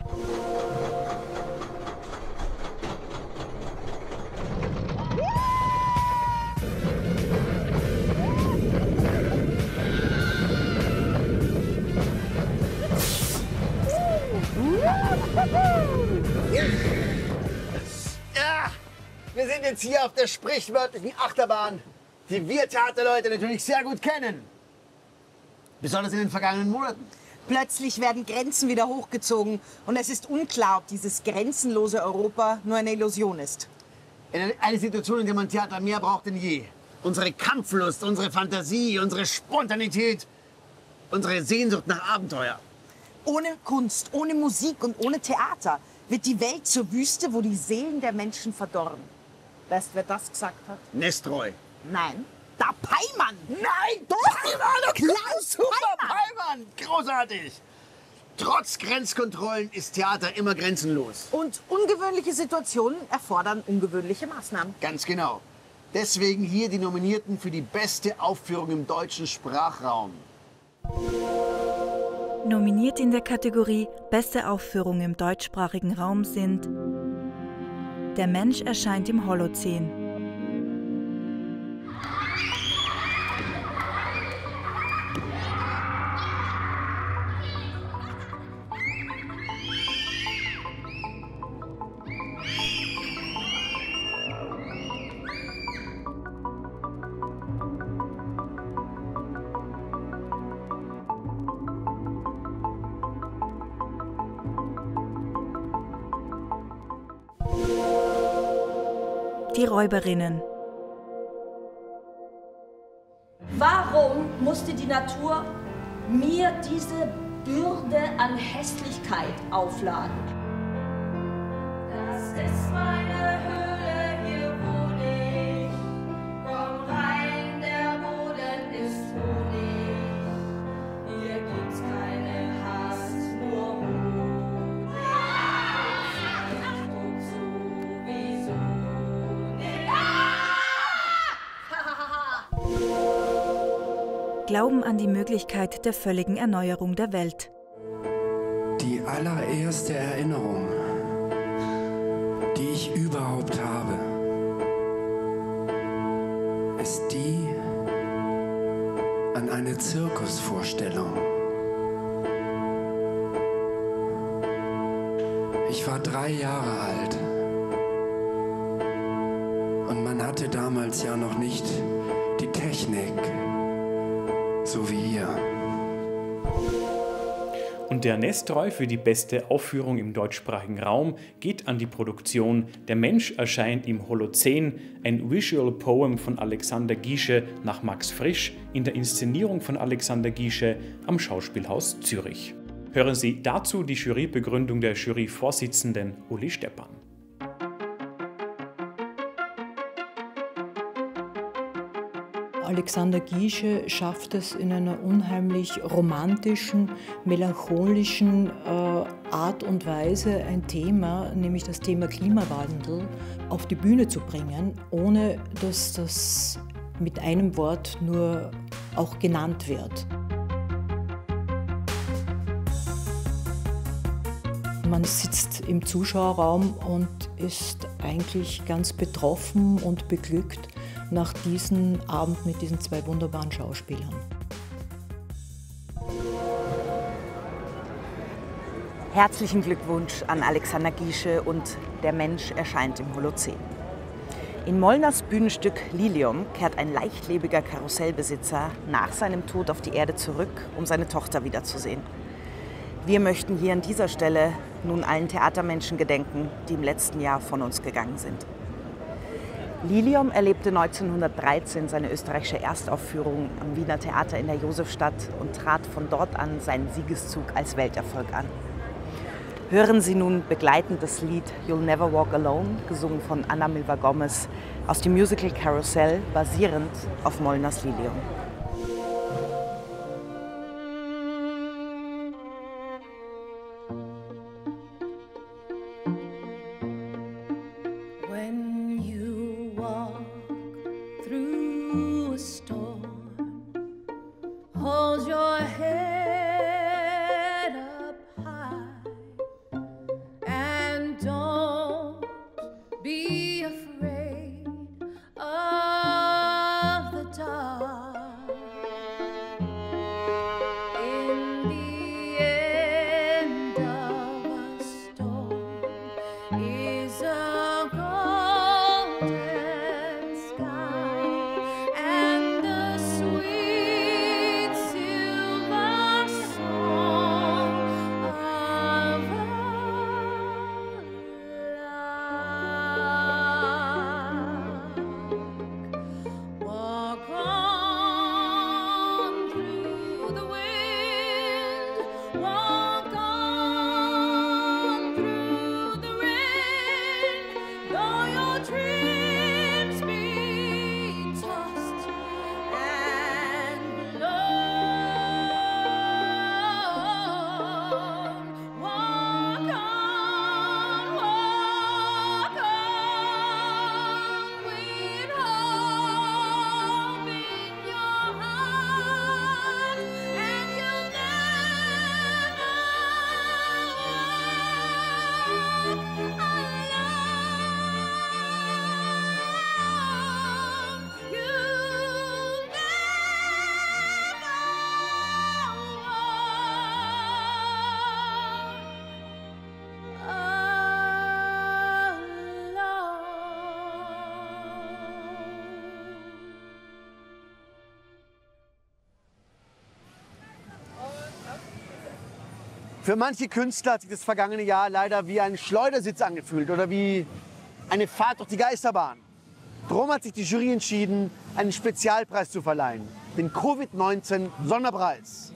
Ja, wir sind jetzt hier auf der sprichwörtlichen Achterbahn, die wir Theaterleute natürlich sehr gut kennen. Besonders in den vergangenen Monaten. Plötzlich werden Grenzen wieder hochgezogen und es ist unklar, ob dieses grenzenlose Europa nur eine Illusion ist. Eine Situation, in der man Theater mehr braucht denn je. Unsere Kampflust, unsere Fantasie, unsere Spontanität, unsere Sehnsucht nach Abenteuer. Ohne Kunst, ohne Musik und ohne Theater wird die Welt zur Wüste, wo die Seelen der Menschen verdorren. Weißt du, wer das gesagt hat? Nestroy. Nein, der Peimann. Nein, doch, Klaus Peimann. Großartig. Trotz Grenzkontrollen ist Theater immer grenzenlos. Und ungewöhnliche Situationen erfordern ungewöhnliche Maßnahmen. Ganz genau. Deswegen hier die Nominierten für die beste Aufführung im deutschen Sprachraum. Nominiert in der Kategorie Beste Aufführung im deutschsprachigen Raum sind Der Mensch erscheint im Holozän, Die Räuberinnen. Warum musste die Natur mir diese Bürde an Hässlichkeit aufladen? Das ist meine Höhle, hier wohne ich. Komm rein, der Boden ist Honig. Hier gibt's keine Hass, nur Honig. Und sowieso nicht. Glauben an die Möglichkeit der völligen Erneuerung der Welt. Die allererste Erinnerung, die ich überhaupt habe, ist die an eine Zirkusvorstellung. Ich war 3 Jahre alt und man hatte damals ja noch nicht die Technik, so wie hier. Und Und der Nestroy für die beste Aufführung im deutschsprachigen Raum geht an die Produktion Der Mensch erscheint im Holozän, ein Visual Poem von Alexander Giesche nach Max Frisch in der Inszenierung von Alexander Giesche am Schauspielhaus Zürich. Hören Sie dazu die Jurybegründung der Juryvorsitzenden Uli Steppan. Alexander Giesche schafft es in einer unheimlich romantischen, melancholischen Art und Weise, ein Thema, nämlich das Thema Klimawandel, auf die Bühne zu bringen, ohne dass das mit einem Wort nur auch genannt wird. Man sitzt im Zuschauerraum und ist eigentlich ganz betroffen und beglückt nach diesem Abend mit diesen zwei wunderbaren Schauspielern. Herzlichen Glückwunsch an Alexander Giesche und Der Mensch erscheint im Holozän. In Mollners Bühnenstück Lilium kehrt ein leichtlebiger Karussellbesitzer nach seinem Tod auf die Erde zurück, um seine Tochter wiederzusehen. Wir möchten hier an dieser Stelle nun allen Theatermenschen gedenken, die im letzten Jahr von uns gegangen sind. Lilium erlebte 1913 seine österreichische Erstaufführung am Wiener Theater in der Josefstadt und trat von dort an seinen Siegeszug als Welterfolg an. Hören Sie nun begleitend das Lied You'll Never Walk Alone, gesungen von Anna Milva Gomez, aus dem Musical Carousel, basierend auf Mollners Lilium. Für manche Künstler hat sich das vergangene Jahr leider wie ein Schleudersitz angefühlt oder wie eine Fahrt durch die Geisterbahn. Drum hat sich die Jury entschieden, einen Spezialpreis zu verleihen, den Covid-19-Sonderpreis.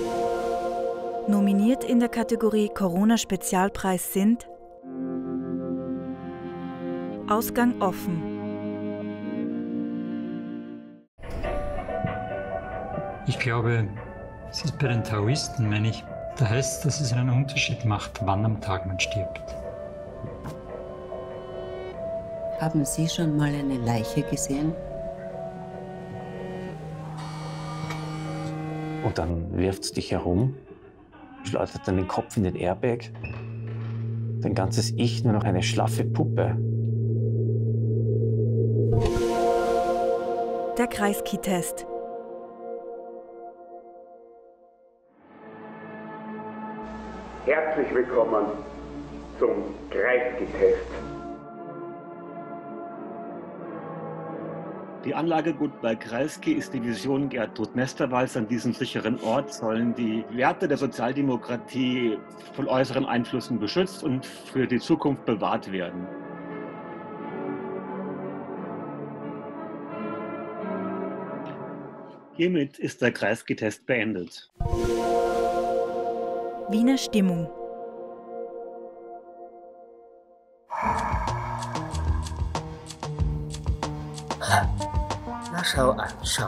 Nominiert in der Kategorie Corona-Spezialpreis sind Ausgang offen. Ich glaube, es ist bei den Taoisten, meine ich, da heißt, dass es einen Unterschied macht, wann am Tag man stirbt. Haben Sie schon mal eine Leiche gesehen? Und dann wirft es dich herum, schleudert deinen Kopf in den Airbag. Dein ganzes Ich nur noch eine schlaffe Puppe. Der Kreisky-Test. Herzlich willkommen zum Kreisky-Test. Die Anlage Gut bei Kreisky ist die Vision Gertrud Nesterwals. An diesem sicheren Ort sollen die Werte der Sozialdemokratie von äußeren Einflüssen beschützt und für die Zukunft bewahrt werden. Hiermit ist der Kreisky-Test beendet. Wiener Stimmung. Na schau an, schau.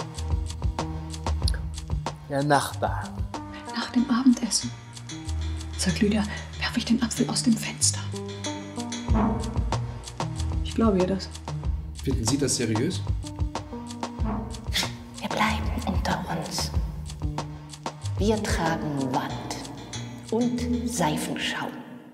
Der Nachbar. Nach dem Abendessen, sagt Lydia, werfe ich den Apfel aus dem Fenster. Ich glaube ihr das. Finden Sie das seriös? Wir bleiben unter uns. Wir tragen Wand und Seifenschaum.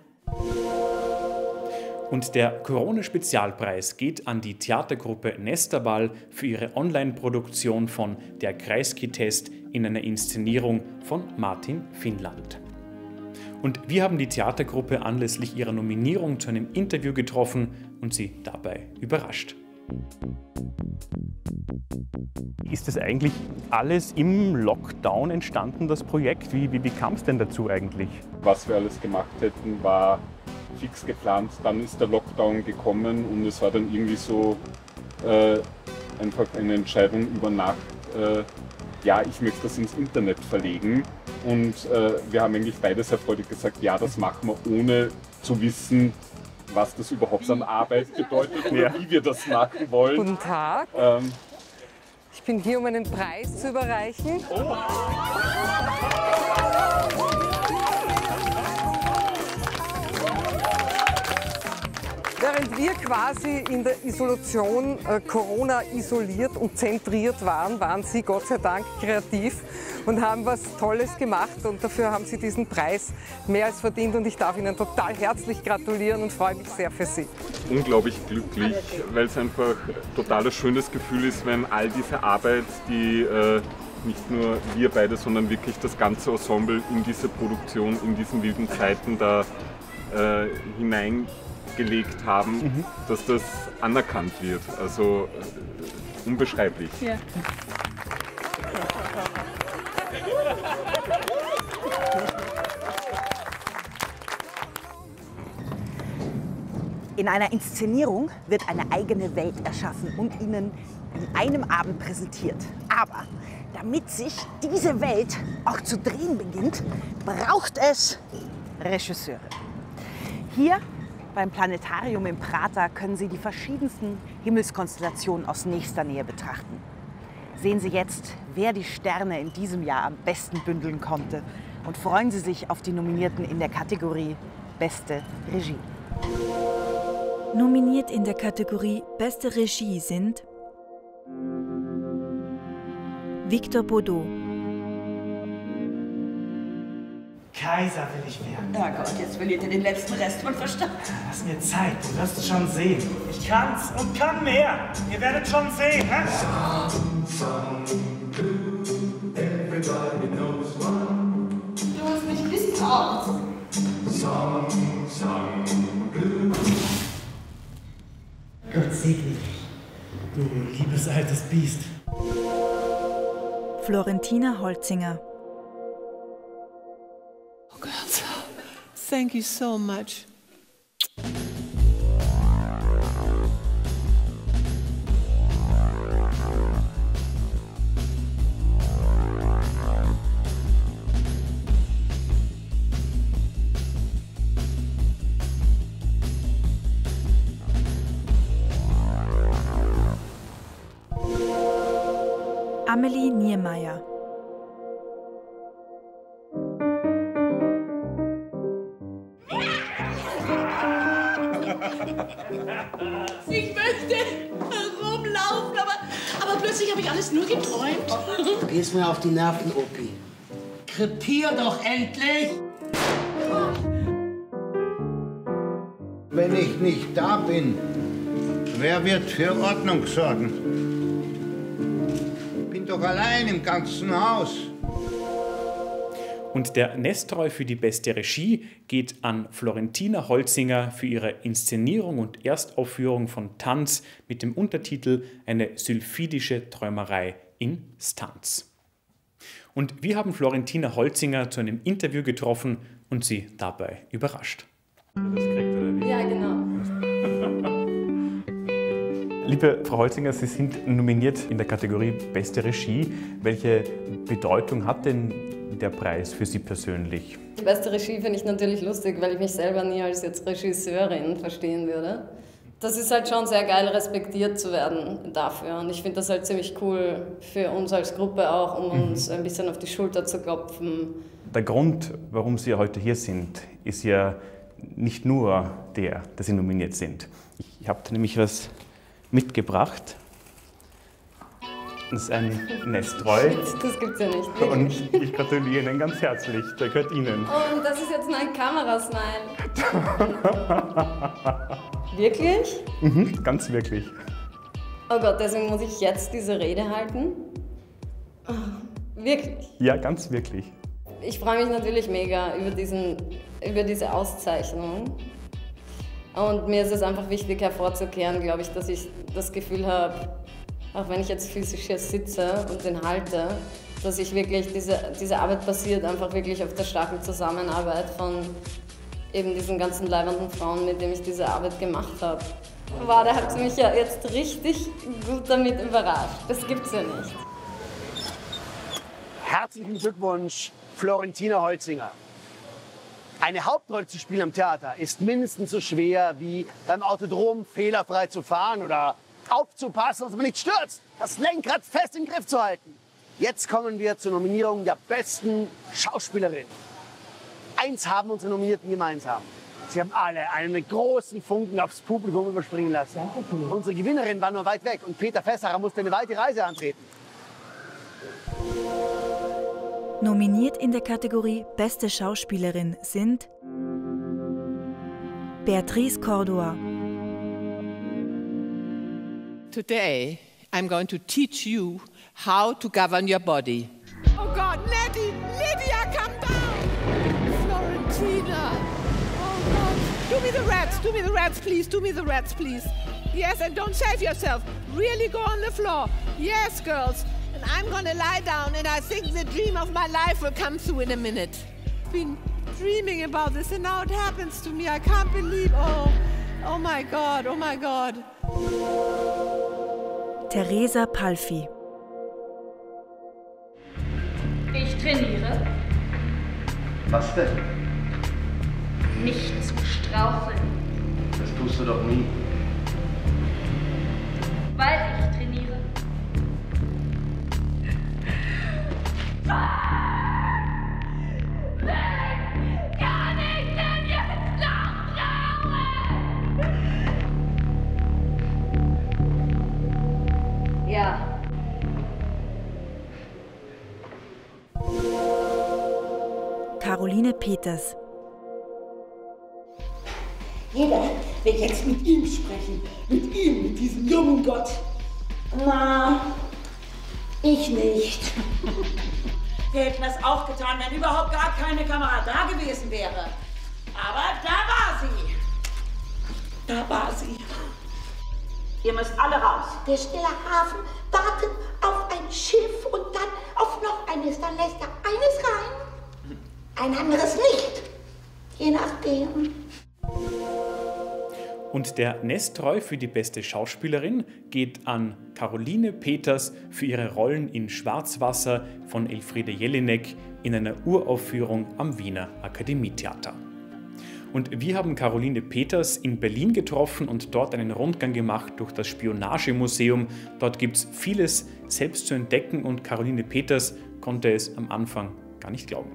Und der Corona-Spezialpreis geht an die Theatergruppe Nesterwal für ihre Online-Produktion von Der Kreisky-Test in einer Inszenierung von Martin Finnland. Und wir haben die Theatergruppe anlässlich ihrer Nominierung zu einem Interview getroffen und sie dabei überrascht. Ist das eigentlich alles im Lockdown entstanden, das Projekt? Wie kam es denn dazu eigentlich? Was wir alles gemacht hätten, war fix geplant. Dann ist der Lockdown gekommen und es war dann irgendwie so einfach eine Entscheidung über Nacht. Ja, ich möchte das ins Internet verlegen. Und wir haben eigentlich beide sehr freudig gesagt, ja, das machen wir, ohne zu wissen, was das überhaupt an Arbeit bedeutet oder wie wir das machen wollen. Guten Tag. Ich bin hier, um einen Preis zu überreichen. Oh. Während wir quasi in der Isolation Corona isoliert und zentriert waren, waren Sie Gott sei Dank kreativ und haben was Tolles gemacht und dafür haben Sie diesen Preis mehr als verdient und ich darf Ihnen total herzlich gratulieren und freue mich sehr für Sie. Unglaublich glücklich, weil es einfach ein total schönes Gefühl ist, wenn all diese Arbeit, die nicht nur wir beide, sondern wirklich das ganze Ensemble in diese Produktion, in diesen wilden Zeiten da hineingelegt haben, dass das anerkannt wird. Also unbeschreiblich. Ja. In einer Inszenierung wird eine eigene Welt erschaffen und Ihnen in einem Abend präsentiert. Aber damit sich diese Welt auch zu drehen beginnt, braucht es Regisseure. Hier beim Planetarium im Prater können Sie die verschiedensten Himmelskonstellationen aus nächster Nähe betrachten. Sehen Sie jetzt, wer die Sterne in diesem Jahr am besten bündeln konnte und freuen Sie sich auf die Nominierten in der Kategorie Beste Regie. Nominiert in der Kategorie Beste Regie sind Victor Boudot. Kaiser will ich werden. Oh Gott, jetzt verliert ihr den letzten Rest von Verstand. Lass mir Zeit, du wirst es schon sehen. Ich kann's und kann mehr. Ihr werdet schon sehen, ne? Du hast mich missbraucht. Gott segne dich, du liebes altes Biest. Florentina Holzinger. Oh God, thank you so much. Amelie Niermeyer. Ich möchte herumlaufen, aber plötzlich habe ich alles nur geträumt. Du gehst mir auf die Nerven, Opi. Krepier doch endlich! Wenn ich nicht da bin, wer wird für Ordnung sorgen? Ich bin doch allein im ganzen Haus. Und der Nestroy für die beste Regie geht an Florentina Holzinger für ihre Inszenierung und Erstaufführung von Tanz mit dem Untertitel Eine sylphidische Träumerei in Stunts. Und wir haben Florentina Holzinger zu einem Interview getroffen und sie dabei überrascht. Ja, genau. Liebe Frau Holzinger, Sie sind nominiert in der Kategorie Beste Regie. Welche Bedeutung hat denn der Preis für Sie persönlich? Die beste Regie finde ich natürlich lustig, weil ich mich selber nie als jetzt Regisseurin verstehen würde. Das ist halt schon sehr geil, respektiert zu werden dafür. Und ich finde das halt ziemlich cool für uns als Gruppe auch, um uns ein bisschen auf die Schulter zu klopfen. Der Grund, warum Sie heute hier sind, ist ja nicht nur der, dass Sie nominiert sind. Ich habe nämlich was mitgebracht. Das ist ein Nestroy. Das gibt's ja nicht. Und ich gratuliere Ihnen ganz herzlich. Der gehört Ihnen. Und das ist jetzt mein Kamerasmile. Wirklich? Mhm, ganz wirklich. Oh Gott, deswegen muss ich jetzt diese Rede halten? Oh, wirklich? Ja, ganz wirklich. Ich freue mich natürlich mega über diese Auszeichnung. Und mir ist es einfach wichtig hervorzukehren, glaube ich, dass ich das Gefühl habe, auch wenn ich jetzt physisch hier sitze und den halte, dass ich wirklich, diese Arbeit basiert einfach wirklich auf der starken Zusammenarbeit von eben diesen ganzen leibenden Frauen, mit denen ich diese Arbeit gemacht habe. Wow, da habt ihr mich ja jetzt richtig gut damit überrascht. Das gibt's ja nicht. Herzlichen Glückwunsch, Florentina Holzinger. Eine Hauptrolle zu spielen am Theater ist mindestens so schwer wie beim Autodrom fehlerfrei zu fahren oder aufzupassen, dass man nicht stürzt, das Lenkrad fest im Griff zu halten. Jetzt kommen wir zur Nominierung der besten Schauspielerin. Eins haben unsere Nominierten gemeinsam. Sie haben alle einen großen Funken aufs Publikum überspringen lassen. Unsere Gewinnerin war nur weit weg und Peter Fässacher musste eine weite Reise antreten. Nominiert in der Kategorie Beste Schauspielerin sind Beatrice Cordua. Today, I'm going to teach you how to govern your body. Oh God, Lydia, come down! Florentina! Oh God, do me the rats, please, do me the rats, please. Yes, and don't save yourself. Really go on the floor. Yes, girls. And I'm gonna lie down, and I think the dream of my life will come through in a minute. I've been dreaming about this, and now it happens to me. I can't believe. Oh my God, oh my God. Teresa Palfi. Ich trainiere. Was denn? Nicht zu straucheln. Das tust du doch nie. Weil ich trainiere. Kann ich denn jetzt noch trauen? Ja. Caroline Peters. Jeder will jetzt mit ihm sprechen. Mit ihm, mit diesem jungen Gott. Na, ich nicht. Wir hätten das auch getan, wenn überhaupt gar keine Kamera da gewesen wäre. Aber da war sie. Da war sie. Ihr müsst alle raus. Der stille Hafen wartet auf ein Schiff und dann auf noch eines. Dann lässt er eines rein, ein anderes nicht. Je nachdem. Und der Nestroy für die beste Schauspielerin geht an Caroline Peters für ihre Rollen in Schwarzwasser von Elfriede Jelinek in einer Uraufführung am Wiener Akademietheater. Und wir haben Caroline Peters in Berlin getroffen und dort einen Rundgang gemacht durch das Spionagemuseum. Dort gibt es vieles selbst zu entdecken und Caroline Peters konnte es am Anfang gar nicht glauben.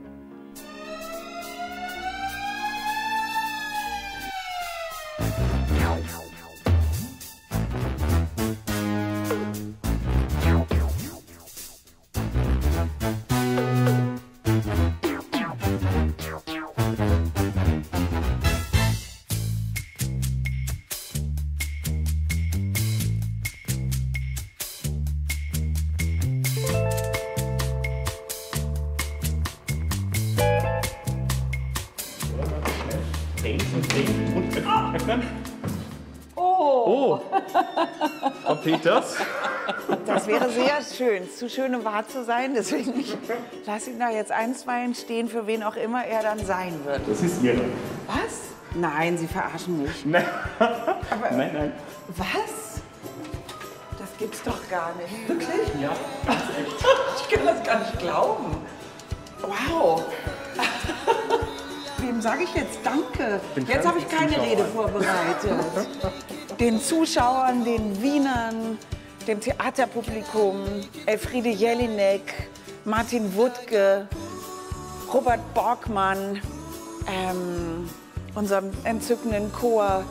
Oh, Frau Peters. Das wäre sehr schön. Zu schön, um wahr zu sein. Deswegen lasse ich da jetzt einstweilen stehen, für wen auch immer er dann sein wird. Das ist Ihre. Was? Nein, Sie verarschen mich. Nein. Aber Nein. was? Das gibt's doch gar nicht. Wirklich? Ja. Ich kann das gar nicht glauben. Wow. Wem sage ich jetzt Danke? Jetzt habe ich keine Rede vorbereitet. Den Zuschauern, den Wienern, dem Theaterpublikum, Elfriede Jelinek, Martin Wuttke, Robert Borgmann, unserem entzückenden Chor.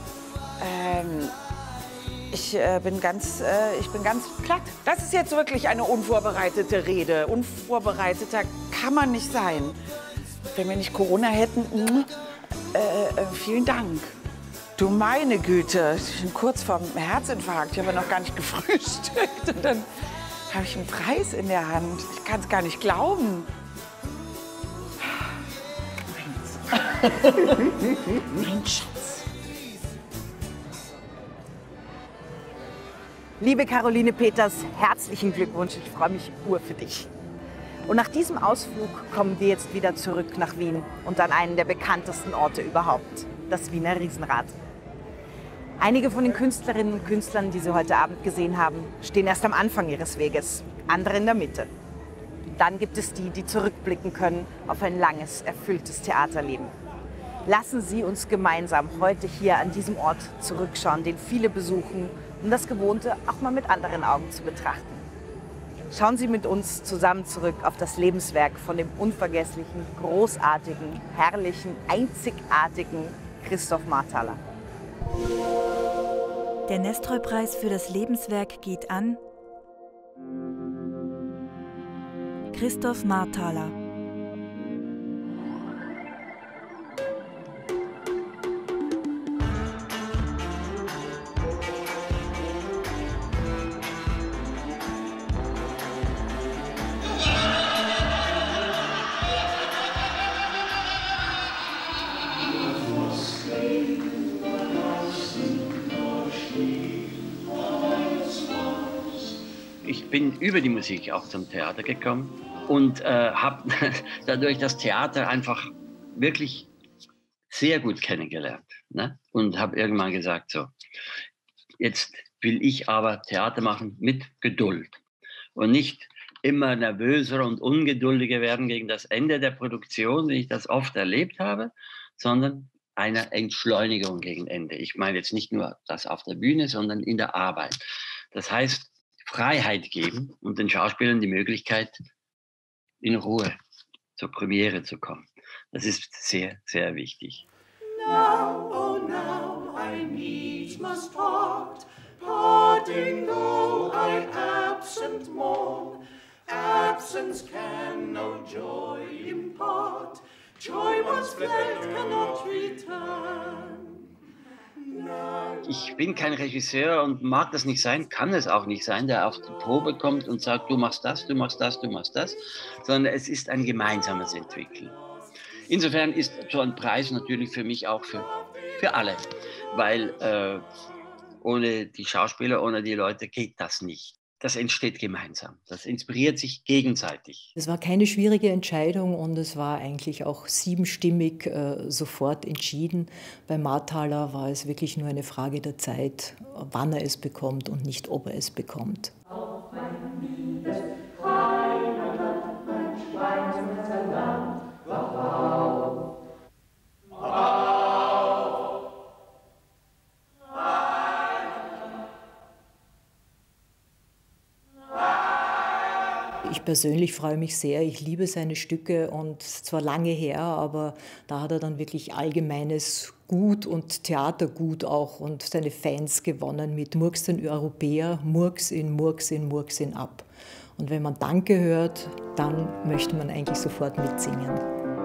Ich bin ganz platt. Das ist jetzt wirklich eine unvorbereitete Rede. Unvorbereiteter kann man nicht sein. Wenn wir nicht Corona hätten, vielen Dank. Du meine Güte, ich bin kurz vorm Herzinfarkt. Ich habe noch gar nicht gefrühstückt. Und dann habe ich einen Preis in der Hand. Ich kann es gar nicht glauben. Mein Schatz. Liebe Caroline Peters, herzlichen Glückwunsch. Ich freue mich für dich. Und nach diesem Ausflug kommen wir jetzt wieder zurück nach Wien und an einen der bekanntesten Orte überhaupt, das Wiener Riesenrad. Einige von den Künstlerinnen und Künstlern, die Sie heute Abend gesehen haben, stehen erst am Anfang ihres Weges, andere in der Mitte. Dann gibt es die, die zurückblicken können auf ein langes, erfülltes Theaterleben. Lassen Sie uns gemeinsam heute hier an diesem Ort zurückschauen, den viele besuchen, um das Gewohnte auch mal mit anderen Augen zu betrachten. Schauen Sie mit uns zusammen zurück auf das Lebenswerk von dem unvergesslichen, großartigen, herrlichen, einzigartigen Christoph Marthaler. Der Nestroy-Preis für das Lebenswerk geht an Christoph Marthaler. Ich bin über die Musik auch zum Theater gekommen und habe dadurch das Theater einfach wirklich sehr gut kennengelernt. Ne? Und habe irgendwann gesagt, so, jetzt will ich aber Theater machen mit Geduld und nicht immer nervöser und ungeduldiger werden gegen das Ende der Produktion, wie ich das oft erlebt habe, sondern eine Entschleunigung gegen Ende. Ich meine jetzt nicht nur das auf der Bühne, sondern in der Arbeit. Das heißt, Freiheit geben und den Schauspielern die Möglichkeit, in Ruhe zur Premiere zu kommen. Das ist sehr, sehr wichtig. Now, oh now, I needs must part, parting though I absent mourn. Absence can no joy impart, joy once fled cannot return. Ich bin kein Regisseur und mag das nicht sein, kann es auch nicht sein, der auf die Probe kommt und sagt, du machst das, du machst das, du machst das, sondern es ist ein gemeinsames Entwickeln. Insofern ist so ein Preis natürlich für mich auch für alle, weil ohne die Schauspieler, ohne die Leute geht das nicht. Das entsteht gemeinsam, das inspiriert sich gegenseitig. Es war keine schwierige Entscheidung und es war eigentlich auch siebenstimmig sofort entschieden. Bei Marthaler war es wirklich nur eine Frage der Zeit, wann er es bekommt und nicht, ob er es bekommt. Ich persönlich freue mich sehr, ich liebe seine Stücke und zwar lange her, aber da hat er dann wirklich allgemeines Gut und Theatergut auch und seine Fans gewonnen mit Murks den Europäer, Murks in Murks in Murks in ab. Und wenn man Danke hört, dann möchte man eigentlich sofort mitsingen.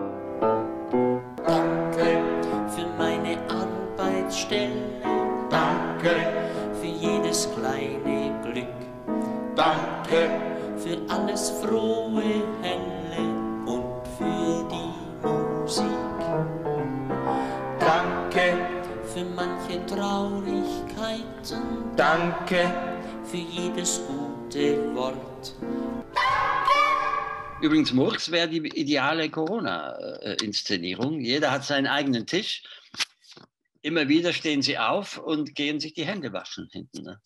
Danke für meine Arbeitsstelle, danke für jedes kleine Glück, danke für alles frohe, helle und für die Musik. Danke für manche Traurigkeit, und danke für jedes gute Wort. Übrigens, Murks wäre die ideale Corona-Inszenierung. Jeder hat seinen eigenen Tisch. Immer wieder stehen sie auf und gehen sich die Hände waschen hinten. Ne?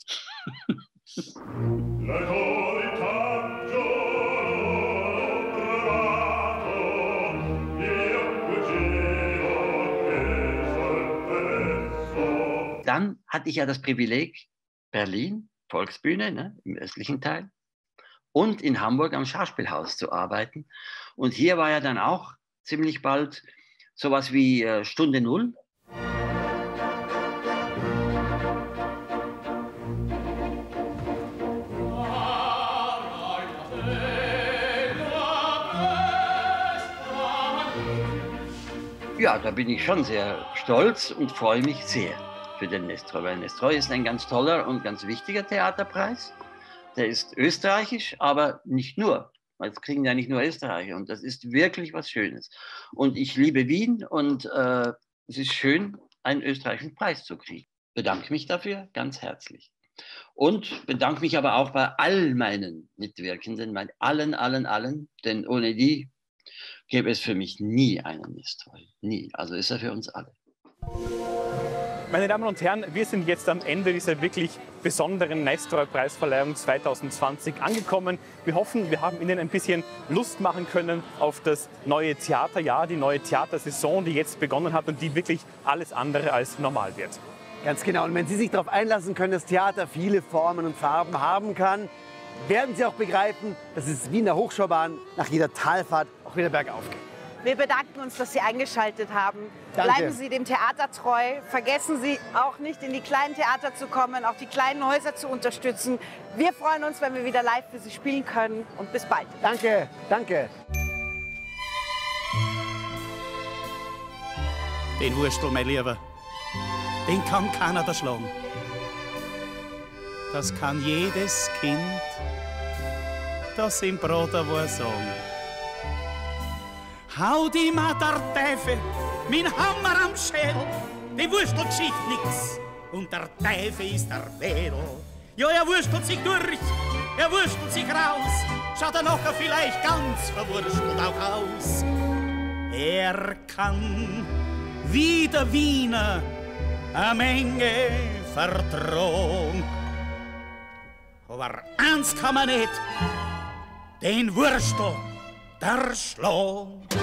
Dann hatte ich ja das Privileg, Berlin, Volksbühne, ne, im östlichen Teil, und in Hamburg am Schauspielhaus zu arbeiten. Und hier war ja dann auch ziemlich bald sowas wie Stunde Null. Ja, da bin ich schon sehr stolz und freue mich sehr für den Nestroy, weil Nestroy ist ein ganz toller und ganz wichtiger Theaterpreis. Der ist österreichisch, aber nicht nur. Das kriegen ja nicht nur Österreicher und das ist wirklich was Schönes. Und ich liebe Wien und es ist schön, einen österreichischen Preis zu kriegen. Ich bedanke mich dafür ganz herzlich. Und bedanke mich aber auch bei all meinen Mitwirkenden, bei allen, denn ohne die gäbe es für mich nie einen Nestroy. Nie. Also ist er für uns alle. Meine Damen und Herren, wir sind jetzt am Ende dieser wirklich besonderen Nestroy-Preisverleihung 2020 angekommen. Wir hoffen, wir haben Ihnen ein bisschen Lust machen können auf das neue Theaterjahr, die neue Theatersaison, die jetzt begonnen hat und die wirklich alles andere als normal wird. Ganz genau. Und wenn Sie sich darauf einlassen können, dass Theater viele Formen und Farben haben kann, werden Sie auch begreifen, dass es wie in der Hochschaubahn nach jeder Talfahrt auch wieder bergauf geht. Wir bedanken uns, dass Sie eingeschaltet haben. Danke. Bleiben Sie dem Theater treu. Vergessen Sie auch nicht, in die kleinen Theater zu kommen, auch die kleinen Häuser zu unterstützen. Wir freuen uns, wenn wir wieder live für Sie spielen können. Und bis bald. Danke, danke. Den Wurstel, mein Lieber, den kann keiner erschlagen. Das kann jedes Kind, das im Bruder war, sagen. Hau die Mutter Teufel, mein Hammer am Schädel, die Wurstelgeschichte nix, und der Teufel ist der Wedel. Ja, er wurstelt sich durch, er wurstelt sich raus, schaut er nachher vielleicht ganz verwurstelt auch aus. Er kann wie der Wiener eine Menge vertrauen. Aber eins kann man nicht, den Wurstel der Schlag.